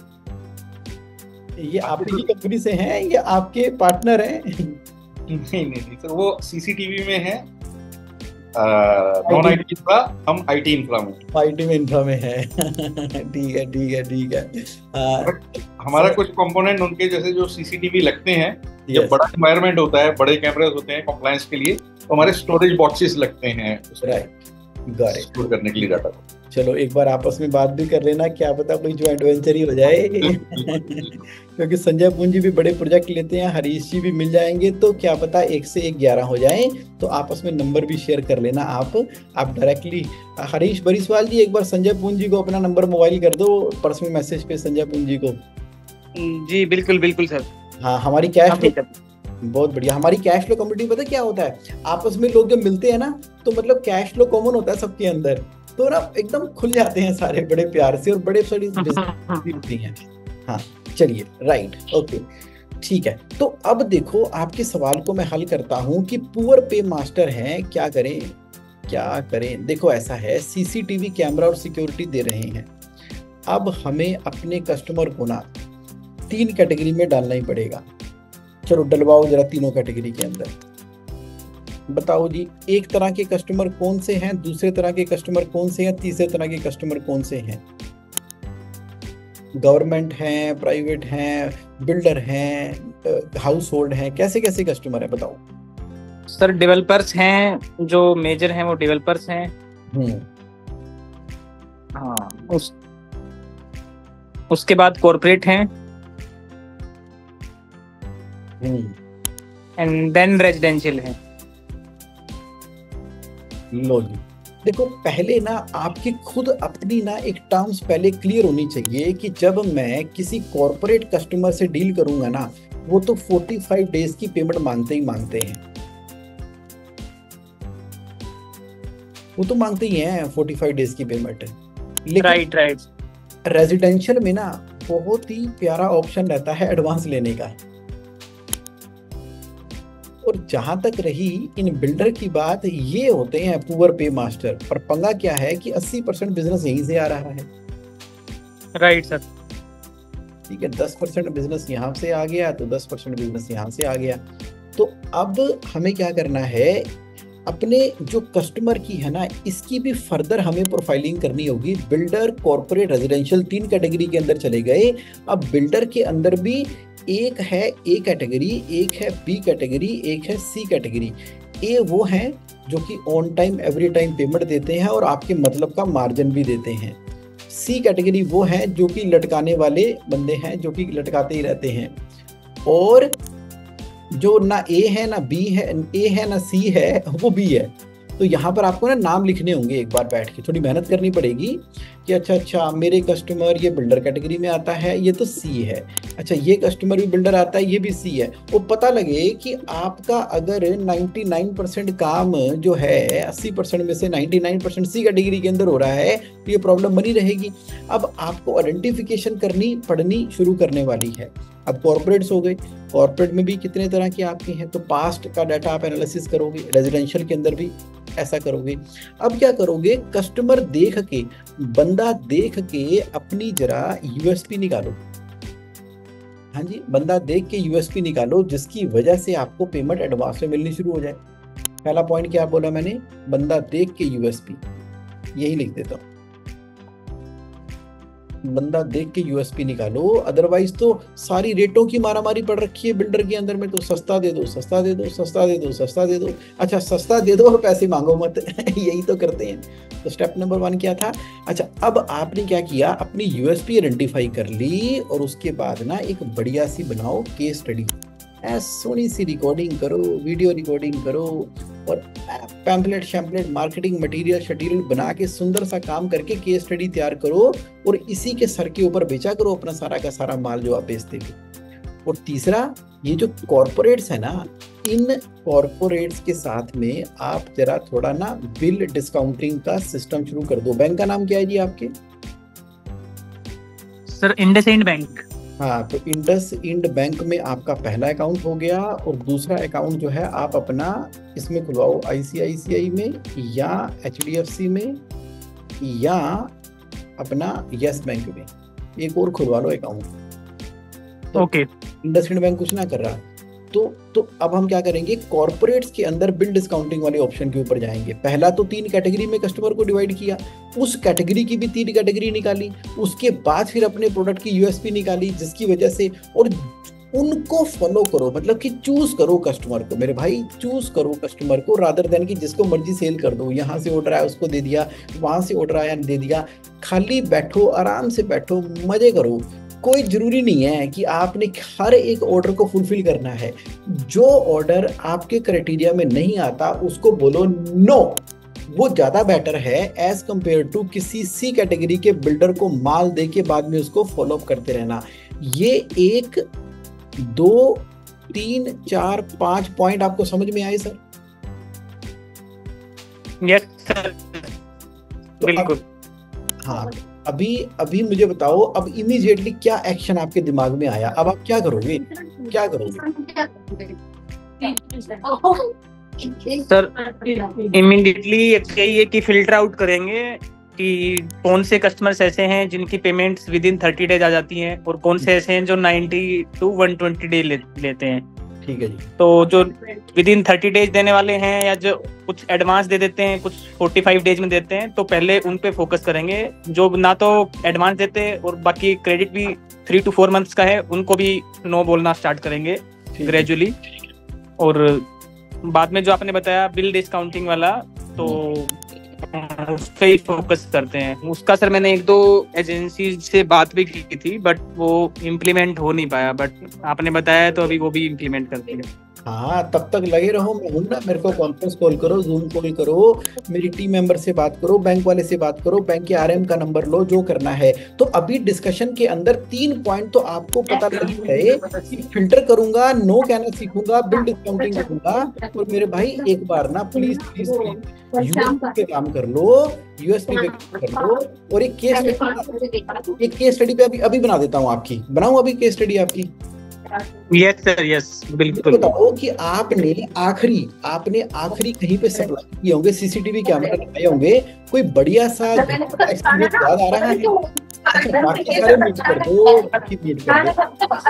ये आपकी कंपनी से हैं, ये आपके पार्टनर हैं? नहीं सर, वो सीसीटीवी में है, नॉन आईटी इंफ्रा, हम आईटी इंफ्रा में है। ठीक है। हमारा कुछ कंपोनेंट उनके जैसे जो सीसीटीवी लगते हैं, जब बड़ा एनवायरनमेंट होता है, बड़े कैमरास होते हैं कंप्लायंस के लिए, तो हमारे स्टोरेज बॉक्सेस लगते हैं स्टोर करने के लिए डाटा को। चलो एक बार आपस में बात भी कर लेना, क्या पता कोई ज्वाइंट वेंचर ही हो जाए। क्योंकि संजय पूंजी भी बड़े प्रोजेक्ट लेते हैं, हरीश जी भी मिल जाएंगे, तो क्या पता 1 से 1 11 हो जाए। तो आपस में नंबर भी शेयर कर लेना आप डायरेक्टली। हरीश बरिसवाल जी, एक बार संजय पूंजी को अपना नंबर मोबाइल कर दो पर्सनल मैसेज पे संजय पूंजी को। जी बिल्कुल सर। हाँ, हमारी कैश बहुत बढ़िया। हमारी कैश फ्लो कम्युनिटी पता क्या होता है, आपस में लोग जब मिलते हैं ना, तो मतलब कैश फ्लो कॉमन होता है सबके अंदर, तो ना एकदम खुल जाते हैं सारे बड़े प्यार से, और बड़े सारी होती हैं। हाँ चलिए, राइट, ओके। ठीक है, तो अब देखो आपके सवाल को मैं हल करता हूं कि पुअर पे मास्टर हैं, क्या करें क्या करें। देखो ऐसा है, सीसीटीवी कैमरा और सिक्योरिटी दे रहे हैं, अब हमें अपने कस्टमर को ना 3 कैटेगरी में डालना ही पड़ेगा। चलो डलवाओ जरा तीनों कैटेगरी के अंदर, बताओ जी एक तरह के कस्टमर कौन से हैं, दूसरे तरह के कस्टमर कौन से हैं, तीसरे तरह के कस्टमर कौन से हैं। गवर्नमेंट हैं, प्राइवेट हैं, बिल्डर हैं, हाउस होल्ड हैं, कैसे कैसे कस्टमर है बताओ। सर डेवलपर्स हैं, जो मेजर हैं वो डेवलपर्स हैं। हाँ, उसके बाद कॉर्पोरेट हैं, एंड देन रेजिडेंशियल है। लो जी, देखो पहले ना आपकी खुद अपनी ना एक टर्म्स पहले क्लियर होनी चाहिए कि जब मैं किसी कॉर्पोरेट कस्टमर से डील करूंगा ना, वो तो 45 डेज की पेमेंट मांगते ही मांगते हैं, वो तो मांगते ही हैं 45 डेज की पेमेंट। लेकिन राइट रेजिडेंशियल में ना बहुत ही प्यारा ऑप्शन रहता है एडवांस लेने का। और जहां तक रही इन बिल्डर की बात, ये होते हैं पुअर पे मास्टर, पर पंगा क्या है कि 80% बिजनेस यहीं से आ रहा है। राइट सर, ठीक है, 10% बिजनेस यहाँ से आ गया तो 10% बिजनेस यहाँ से आ गया। तो अब हमें क्या करना है, अपने जो कस्टमर की है ना, इसकी भी फर्दर हमें प्रोफाइलिंग करनी होगी। बिल्डर, कॉर्पोरेट, रेजिडेंशियल 3 कैटेगरी के अंदर चले गए। अब बिल्डर के अंदर भी एक है ए कैटेगरी, एक है बी कैटेगरी, एक है सी कैटेगरी। ए वो हैं जो कि on time every time payment देते हैं और आपके मतलब का मार्जिन भी देते हैं। सी कैटेगरी वो हैं जो कि लटकाने वाले बंदे हैं, जो कि लटकाते ही रहते हैं। और जो ना ए है ना बी है, ए है ना सी है, वो बी है। तो यहाँ पर आपको ना नाम लिखने होंगे, एक बार बैठ के थोड़ी मेहनत करनी पड़ेगी कि अच्छा मेरे कस्टमर ये बिल्डर कैटेगरी में आता है, ये तो सी है। अच्छा ये कस्टमर भी बिल्डर आता है, ये भी सी है। वो पता लगे कि आपका अगर 99% काम जो है 80% में से 99% सी कैटेगरी के अंदर हो रहा है, तो ये प्रॉब्लम बनी रहेगी। अब आपको आइडेंटिफिकेशन करनी पड़नी शुरू करने वाली है। अब कॉर्पोरेट्स हो गए, कॉर्पोरेट में भी कितने तरह के आपके हैं, तो पास्ट का डाटा आप एनालिसिस करोगे, रेजिडेंशियल के अंदर भी ऐसा करोगे। अब क्या करोगे, कस्टमर देख के, बंदा देख के अपनी जरा यूएसपी निकालो। हाँ जी, बंदा देख के यूएसपी निकालो जिसकी वजह से आपको पेमेंट एडवांस में मिलनी शुरू हो जाए। पहला पॉइंट क्या बोला मैंने, बंदा देख के यूएसपी, यही लिख देता हूं, बंदा देख के यूएसपी निकालो। अदरवाइज तो सारी रेटों की मारामारी पड़ रखी है बिल्डर के अंदर में, तो सस्ता दे दो, सस्ता दे दो, सस्ता दे दो, सस्ता दे दो। अच्छा सस्ता दे दो और पैसे मांगो मत यही तो करते हैं। तो स्टेप नंबर 1 क्या था। अच्छा अब आपने क्या किया, अपनी यूएसपी आइडेंटिफाई कर ली और उसके बाद ना एक बढ़िया सी बनाओ केस स्टडी, सोनी सी रिकॉर्डिंग करो, वीडियो रिकॉर्डिंग करो और पैम्पलेट शैम्पलेट मार्केटिंग मटेरियल शेड्यूल बना के सुंदर सा काम करके केस स्टडी तैयार करो और इसी के सर के ऊपर बेचा करो अपना सारा का सारा माल जो आप बेचते हो। और तीसरा, ये जो कॉर्पोरेट्स है ना, इन कॉर्पोरेट्स के साथ में आप जरा थोड़ा ना बिल डिस्काउंटिंग का सिस्टम शुरू कर दो। बैंक का नाम क्या है जी आपके? Sir IndusInd bank. हाँ, तो इंडसइंड बैंक में आपका पहला अकाउंट हो गया और दूसरा अकाउंट जो है आप अपना इसमें खुलवाओ, आईसीआईसीआई में या एचडीएफसी में या अपना यस बैंक में, एक और खुलवा लो अकाउंट। ओके, इंडसइंड बैंक कुछ ना कर रहा। तो अब हम क्या करेंगे, कॉर्पोरेट्स के अंदर बिल डिस्काउंटिंग वाले ऑप्शन के ऊपर जाएंगे। पहला तो 3 कैटेगरी में कस्टमर को डिवाइड किया, उस कैटेगरी की भी 3 कैटेगरी निकाली, उसके बाद फिर अपने प्रोडक्ट की यूएसपी निकाली जिसकी वजह से, और उनको फॉलो करो, मतलब कि चूज करो कस्टमर को। मेरे भाई चूज करो कस्टमर को, रादर देन कि जिसको मर्जी सेल कर दो। यहाँ से ऑर्डर आया उसको दे दिया, वहां से ऑर्डर आया दे दिया। खाली बैठो, आराम से बैठो, मजे करो। कोई जरूरी नहीं है कि आपने हर एक ऑर्डर को फुलफिल करना है। जो ऑर्डर आपके क्राइटेरिया में नहीं आता उसको बोलो नो, वो ज्यादा बेटर है एज कंपेयर टू किसी सी कैटेगरी के बिल्डर को माल दे के बाद में उसको फॉलो अप करते रहना। ये 1 2 3 4 5 पॉइंट आपको समझ में आए सर? यस सर, बिल्कुल। हाँ, अभी अभी मुझे बताओ, अब इमीडिएटली क्या एक्शन आपके दिमाग में आया, अब आप क्या करोगे, क्या करोगे? सर इमीडिएटली ये कि फिल्टर आउट करेंगे कि कौन से कस्टमर्स ऐसे हैं जिनकी पेमेंट्स विद इन 30 डेज आ जाती हैं और कौन से ऐसे हैं जो 90 to 120 डे लेते हैं। ठीक है जी। तो जो विद इन 30 डेज देने वाले हैं या जो कुछ एडवांस दे देते हैं, कुछ 45 डेज में देते हैं, तो पहले उन पे फोकस करेंगे। जो ना तो एडवांस देते हैं और बाकी क्रेडिट भी 3 to 4 मंथ्स का है, उनको भी नो बोलना स्टार्ट करेंगे ग्रेजुअली। और बाद में जो आपने बताया बिल डिस्काउंटिंग वाला, तो उस पे ही फोकस करते हैं। उसका सर मैंने 1-2 एजेंसी से बात भी की थी, बट वो इम्प्लीमेंट हो नहीं पाया, बट आपने बताया तो अभी वो भी इम्प्लीमेंट करते हैं। हाँ, तब तक लगे रहो, मैं हूं ना, मेरे को कॉन्फ्रेंस कॉल करो, जूम कॉल करो, मेरी टीम मेंबर से बात करो, बैंक वाले से बात करो, बैंक के आरएम का नंबर लो, जो करना है। तो अभी डिस्कशन के अंदर 3 पॉइंट तो आपको पता लग गए कि फिल्टर करूंगा, नो कहना सीखूंगा, बिल डिस्काउंटिंग करूंगा। और मेरे भाई एक बार ना प्लीज प्लीज यूएसपी पे काम कर लो, यूएसपी पे काम कर लो। और एक केस स्टडी पे अभी बना देता हूँ आपकी, बनाऊं अभी केस स्टडी आपकी? यस सर, यस बिल्कुल। बताओ कि आपने आखिरी कहीं पे सप्लाई किए होंगे, सीसीटीवी कैमरा लगाए होंगे, कोई बढ़िया सा एक्सपीरियंस याद आ रहा है? अच्छा, बाकी सारे म्यूट कर दो, बाकी म्यूट कर दो।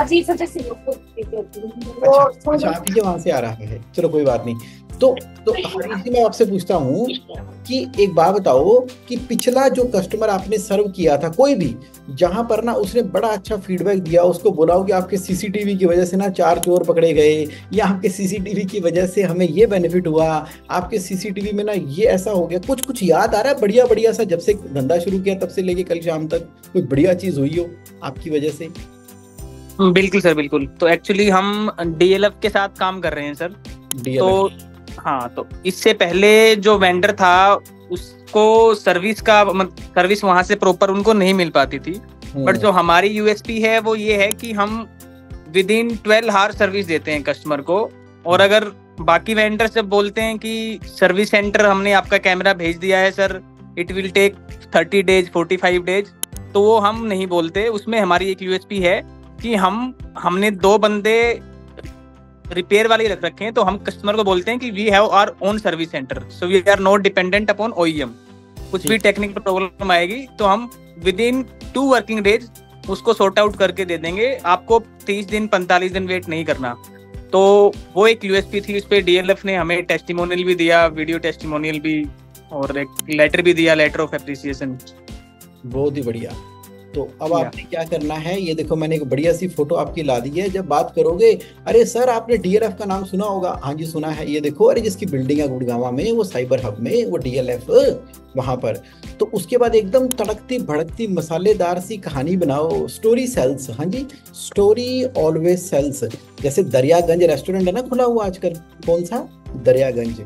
अच्छा, आप ही वहां से आ रहा है, चलो कोई बात नहीं। तो मैं आपसे पूछता हूँ कि एक बात बताओ कि पिछला जो कस्टमर आपने सर्व किया था, कोई भी, जहां पर ना उसने बड़ा अच्छा फीडबैक दिया, उसको बोला हो कि आपके सीसीटीवी की वजह से ना 4 चोर पकड़े गए, या आपके सीसीटीवी की वजह से हमें ये बेनिफिट हुआ, आपके सीसीटीवी में ना ये ऐसा हो गया, कुछ याद आ रहा है बढ़िया सा, जब से धंधा शुरू किया तब से लेके कल शाम तक कोई बढ़िया चीज हुई हो आपकी वजह से? बिल्कुल सर, बिल्कुल। तो एक्चुअली हम डीएलएफ के साथ काम कर रहे हैं सर। तो हाँ, तो इससे पहले जो वेंडर था उसको सर्विस वहां से प्रॉपर उनको नहीं मिल पाती थी। बट जो हमारी यूएसपी है वो ये है कि हम विद इन 12 आवर सर्विस देते हैं कस्टमर को। और अगर बाकी वेंडर से बोलते हैं कि सर्विस सेंटर हमने आपका कैमरा भेज दिया है sir, it will take 30 days 45 days, तो वो हम नहीं बोलते। उसमें हमारी एक यूएसपी है कि हमने 2 बंदे रिपेयर वाले रख रखे हैं, तो हम कस्टमर को बोलते हैं कि we have our own service centre, so we are not dependent upon OEM. कुछ भी टेक्निकल प्रॉब्लम आएगी तो हम विद इन 2 वर्किंग डेज उसको सॉर्ट आउट करके दे देंगे, आपको 30 दिन 45 दिन वेट नहीं करना। तो वो एक यूएसपी थी, उस पे डीएलएफ ने हमें टेस्टिमोनियल भी दिया, वीडियो टेस्टिमोनियल भी, और एक लेटर भी दिया, लेटर ऑफ एप्रिसिएशन। बहुत ही बढ़िया। तो अब आपने क्या करना है, ये देखो मैंने एक बढ़िया सी फोटो आपकी ला दी है। जब बात करोगे, अरे सर आपने डीएलएफ का नाम सुना होगा, हाँ जी सुना है, ये देखो, अरे जिसकी बिल्डिंग है गुड़गांव में, वो साइबर हब में, वो डीएलएफ वहां पर। तो उसके बाद एकदम तड़कती भड़कती मसालेदार सी कहानी बनाओ, स्टोरी सेल्स। हाँ जी, स्टोरी ऑलवेज सेल्स। जैसे दरियागंज रेस्टोरेंट है ना खुला हुआ आजकल, कौन सा? दरियागंज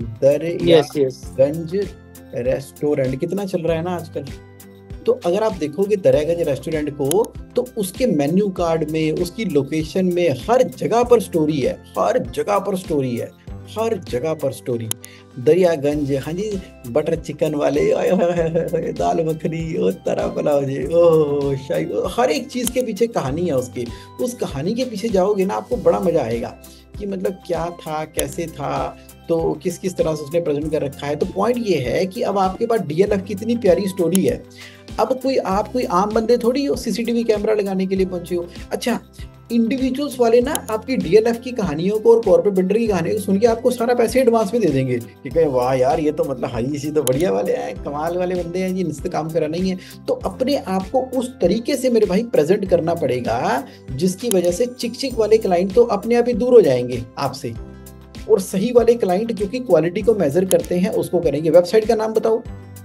रेस्टोरेंट कितना चल रहा है ना आजकल। तो अगर आप देखोगे दरियागंज रेस्टोरेंट को, तो उसके मेन्यू कार्ड में, उसकी लोकेशन में, हर जगह पर स्टोरी है, हर जगह पर स्टोरी है, हर जगह पर स्टोरी। दरियागंज, हाँ जी, बटर चिकन वाले, दाल मखनी, ओ तरा पुलाव जी, ओह शाही, हर एक चीज़ के पीछे कहानी है उसकी। उस कहानी के पीछे जाओगे ना, आपको बड़ा मजा आएगा कि मतलब क्या था, कैसे था, तो किस तरह से उसने प्रेजेंट कर रखा है। तो पॉइंट ये है कि अब आपके पास डीएलएफ की इतनी प्यारी स्टोरी है। अब कोई आम बंदे थोड़ी हो सीसीटीवी कैमरा लगाने के लिए पहुंचे हो। अच्छा, इंडिविजुअल्स वाले ना आपकी डीएलएफ की कहानियों को और कॉर्पोरेट बिल्डर की कहानियों को सुन के आपको सारा पैसे एडवांस में दे देंगे कि कहे वाह यार, ये तो मतलब हाई सी तो बढ़िया वाले हैं, कमाल वाले बंदे हैं जी, इनसे काम करा नहीं है। तो अपने आप को उस तरीके से मेरे भाई प्रेजेंट करना पड़ेगा जिसकी वजह से चिक वाले क्लाइंट तो अपने आप ही दूर हो जाएंगे आपसे, और सही वाले क्लाइंट जो कि क्वालिटी को मेजर करते हैं उसको करेंगे। वेबसाइट का नाम बताओ।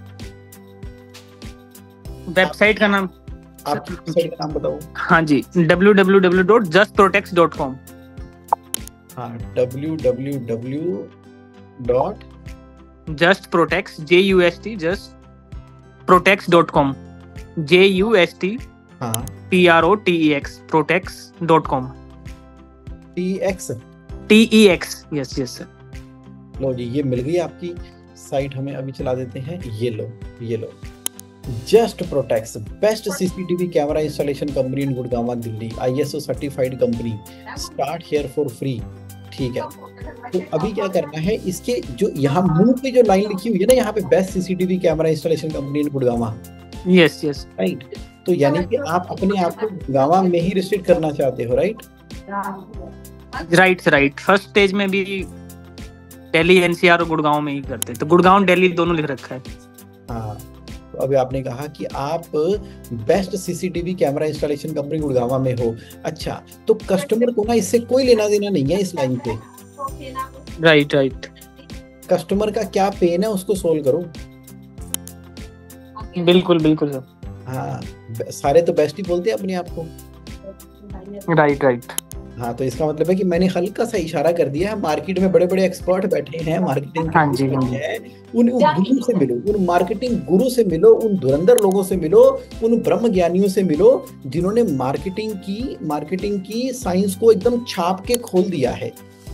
वेबसाइट का नाम, आपकी वेबसाइट का नाम बताओ। हाँ जी, www.justprotex.com। हाँ, www.justprotex justprotex.com JUST PROTEX TEX। Yes sir. लो जी, ये मिल गई आपकी साइट, हमें अभी चला देते हैं। ये लो just Protex, best CCTV camera installation company in Gurgaon Delhi, ISO certified company, start here for free. ठीक है, तो अभी क्या करना है, इसके जो यहाँ मुंह पे जो लाइन लिखी हुई है ना, यहाँ पे best CCTV camera installation company in Gurgaon. Yes yes right, तो यानी कि आप अपने आप को गुड़गांव में ही रिस्ट्रिक्ट करना चाहते हो, राइट? राइट। फर्स्ट स्टेज में भी दिल्ली NCR और गुड़गांव में ही करते, तो गुड़गांव दिल्ली दोनों लिख रखा है। हाँ, तो अभी आपने कहा कि आप best CCTV camera installation company Gurgaon में हो। अच्छा, तो कस्टमर को ना इससे कोई लेना देना नहीं है इस लाइन पे। राइट। कस्टमर का क्या पेन है उसको सोल्व करो। बिल्कुल सर। हाँ, सारे तो बेस्ट ही बोलते हैं अपने आप को। राइट। हाँ, तो इसका मतलब है कि मैंने हल्का सा इशारा कर दिया है, मार्केट में बड़े बड़े एक्सपर्ट बैठे हैं मार्केटिंग के। हाँ जी। उन गुरु से मिलो, उन मार्केटिंग गुरु से मिलो, उन धुरंधर लोगों से मिलो, उन ब्रह्म ज्ञानियों से मिलो जिन्होंने मार्केटिंग की साइंस को एकदम छाप के खोल दिया है।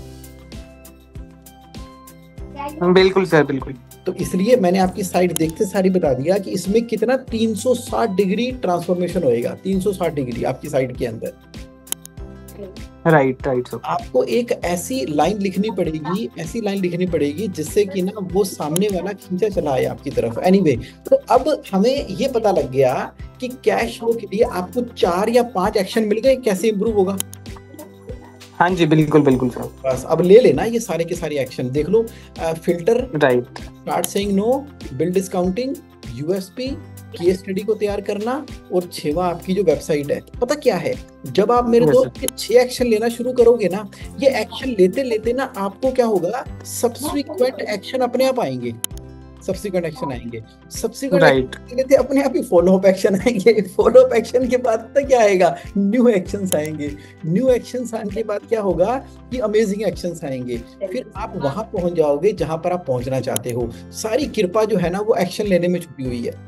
बिल्कुल सर, बिल्कुल। तो इसलिए मैंने आपकी साइड देखते सारी बता दिया कि इसमें कितना 360 डिग्री ट्रांसफॉर्मेशन होएगा, 360 डिग्री आपकी साइड के अंदर। Right sir. आपको एक ऐसी लाइन लिखनी पड़ेगी जिससे कि ना वो सामने वाला खींचा चला आए आपकी तरफ। एनीवे, तो अब हमें ये पता लग गया कि कैश फ्लो के लिए आपको 4 या 5 एक्शन मिल गए, कैसे इंप्रूव होगा। हाँ जी, बिल्कुल सर। बस अब ले लेना ये सारे के सारे एक्शन, देख लो। Filter, right, start saying no, bill discounting, USP, case study को तैयार करना, और 6वां आपकी जो वेबसाइट है। पता क्या है, जब आप मेरे दोस्त ये 6 एक्शन लेना शुरू करोगे ना, ये एक्शन लेते लेते ना आपको क्या होगा, सब्सिक्वेंट एक्शन अपने आप आएंगे। सब्सिक्वेंट लेते अपने आप ही फॉलो अप एक्शन आएंगे। फॉलो अप एक्शन के बाद पता क्या आएगा, न्यू एक्शंस आएंगे। न्यू एक्शंस आने के बाद क्या होगा कि अमेजिंग एक्शंस आएंगे। फिर आप वहां पहुंच जाओगे जहां पर आप पहुंचना चाहते हो। सारी कृपा जो है ना वो एक्शन लेने में छुपी हुई है।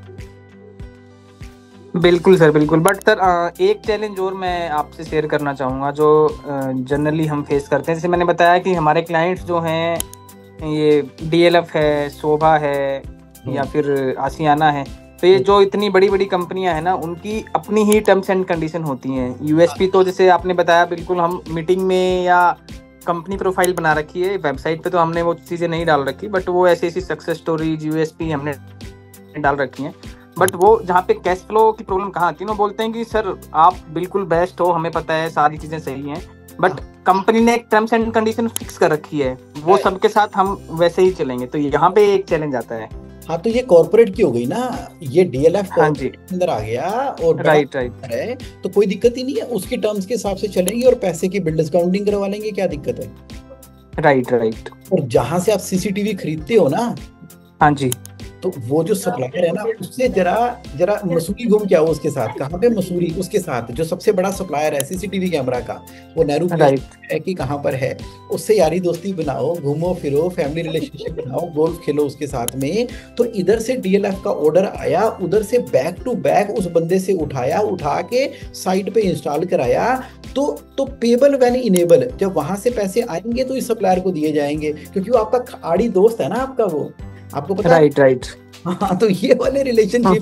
बिल्कुल सर, बिल्कुल। बट सर एक चैलेंज और मैं आपसे शेयर करना चाहूँगा जो जनरली हम फेस करते हैं। जैसे मैंने बताया कि हमारे क्लाइंट्स जो हैं, ये DLF है, शोभा है, या फिर आसियाना है, तो ये जो इतनी बड़ी बड़ी कंपनियां हैं ना, उनकी अपनी ही टर्म्स एंड कंडीशन होती हैं। USP तो जैसे आपने बताया, बिल्कुल हम मीटिंग में या कंपनी प्रोफाइल बना रखी है, वेबसाइट पे तो हमने वो चीज़ें नहीं डाल रखी, बट वो ऐसी सक्सेस स्टोरीज USP हमने डाल रखी हैं। बट वो जहाँ पे कैश फ्लो की प्रॉब्लम कहाँ आती है, वो बोलते हैं कि सर आप बिल्कुल बेस्ट हो, हमें पता है सारी चीजें सही हैं, बट कंपनी ने एक टर्म्स एंड कंडीशन फिक्स कर रखी है, वो सबके साथ हम वैसे ही चलेंगे। तो यहाँ पे एक चैलेंज आता है। हाँ, तो ये कॉर्पोरेट की हो गई ना, ये DLF कॉर्पोरेट के अंदर आ गया, और राइट है तो कोई दिक्कत ही नहीं है, उसकी टर्म्स के हिसाब से चलेंगे और पैसे की बिल डिस्काउंटिंग करवा लेंगे, क्या दिक्कत है। राइट। और जहां से आप CCTV खरीदते हो ना, हाँ जी, तो वो जो सप्लायर है ना, उससे जरा मसूरी घूम के आओ उसके साथ। कहाँ पे मसूरी? उसके साथ जो सबसे बड़ा सप्लायर है CCTV कैमरा का, वो नेहरू है कि कहाँ पर है, उससे यारी दोस्ती बनाओ, घूमो फिरो, फैमिली रिलेशनशिप बनाओ, गोल्फ खेलो उसके साथ में। तो इधर से DLF का ऑर्डर आया, उधर से बैक टू बैक उस बंदे से उठा के साइट पे इंस्टॉल कराया। तो पेबल व्हेन इनेबल, जब वहां से पैसे आएंगे तो इस सप्लायर को दिए जाएंगे, क्योंकि वो आपका आड़ी दोस्त है ना आपका, वो आपको पता है। राइट। हाँ, तो ये वाले रिलेशनशिप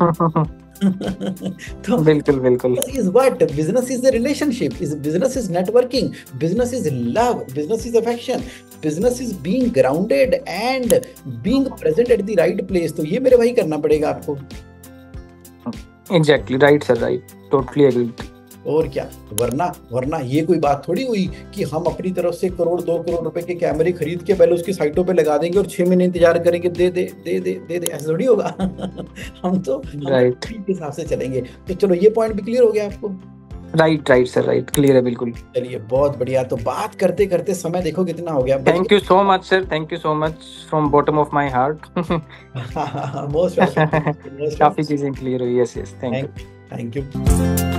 तो बिल्कुल is what business is the relationship, is business is networking, business is love, business is affection, business is being grounded and being present at the right place। तो ये मेरे भाई करना पड़ेगा आपको। Exactly right sir, right, totally agreed. और क्या, वरना ये कोई बात थोड़ी हुई कि हम अपनी तरफ से 1-2 करोड़ रुपए के कैमरे खरीद के पहले उसकी साइटों पे लगा देंगे और 6 महीने इंतजार करेंगे, दे, ऐसा थोड़ी होगा। हम तो राइट के हिसाब से चलेंगे। तो चलो, ये पॉइंट भी क्लियर हो गया आपको। राइट सर, राइट, क्लियर है बिल्कुल। चलिए, बहुत बढ़िया। तो बात करते करते समय देखो कितना हो गया। Thank you so much sir, thank you so much from bottom of my heart. Most काफी चीजें क्लियर हुई। Yes, thank you.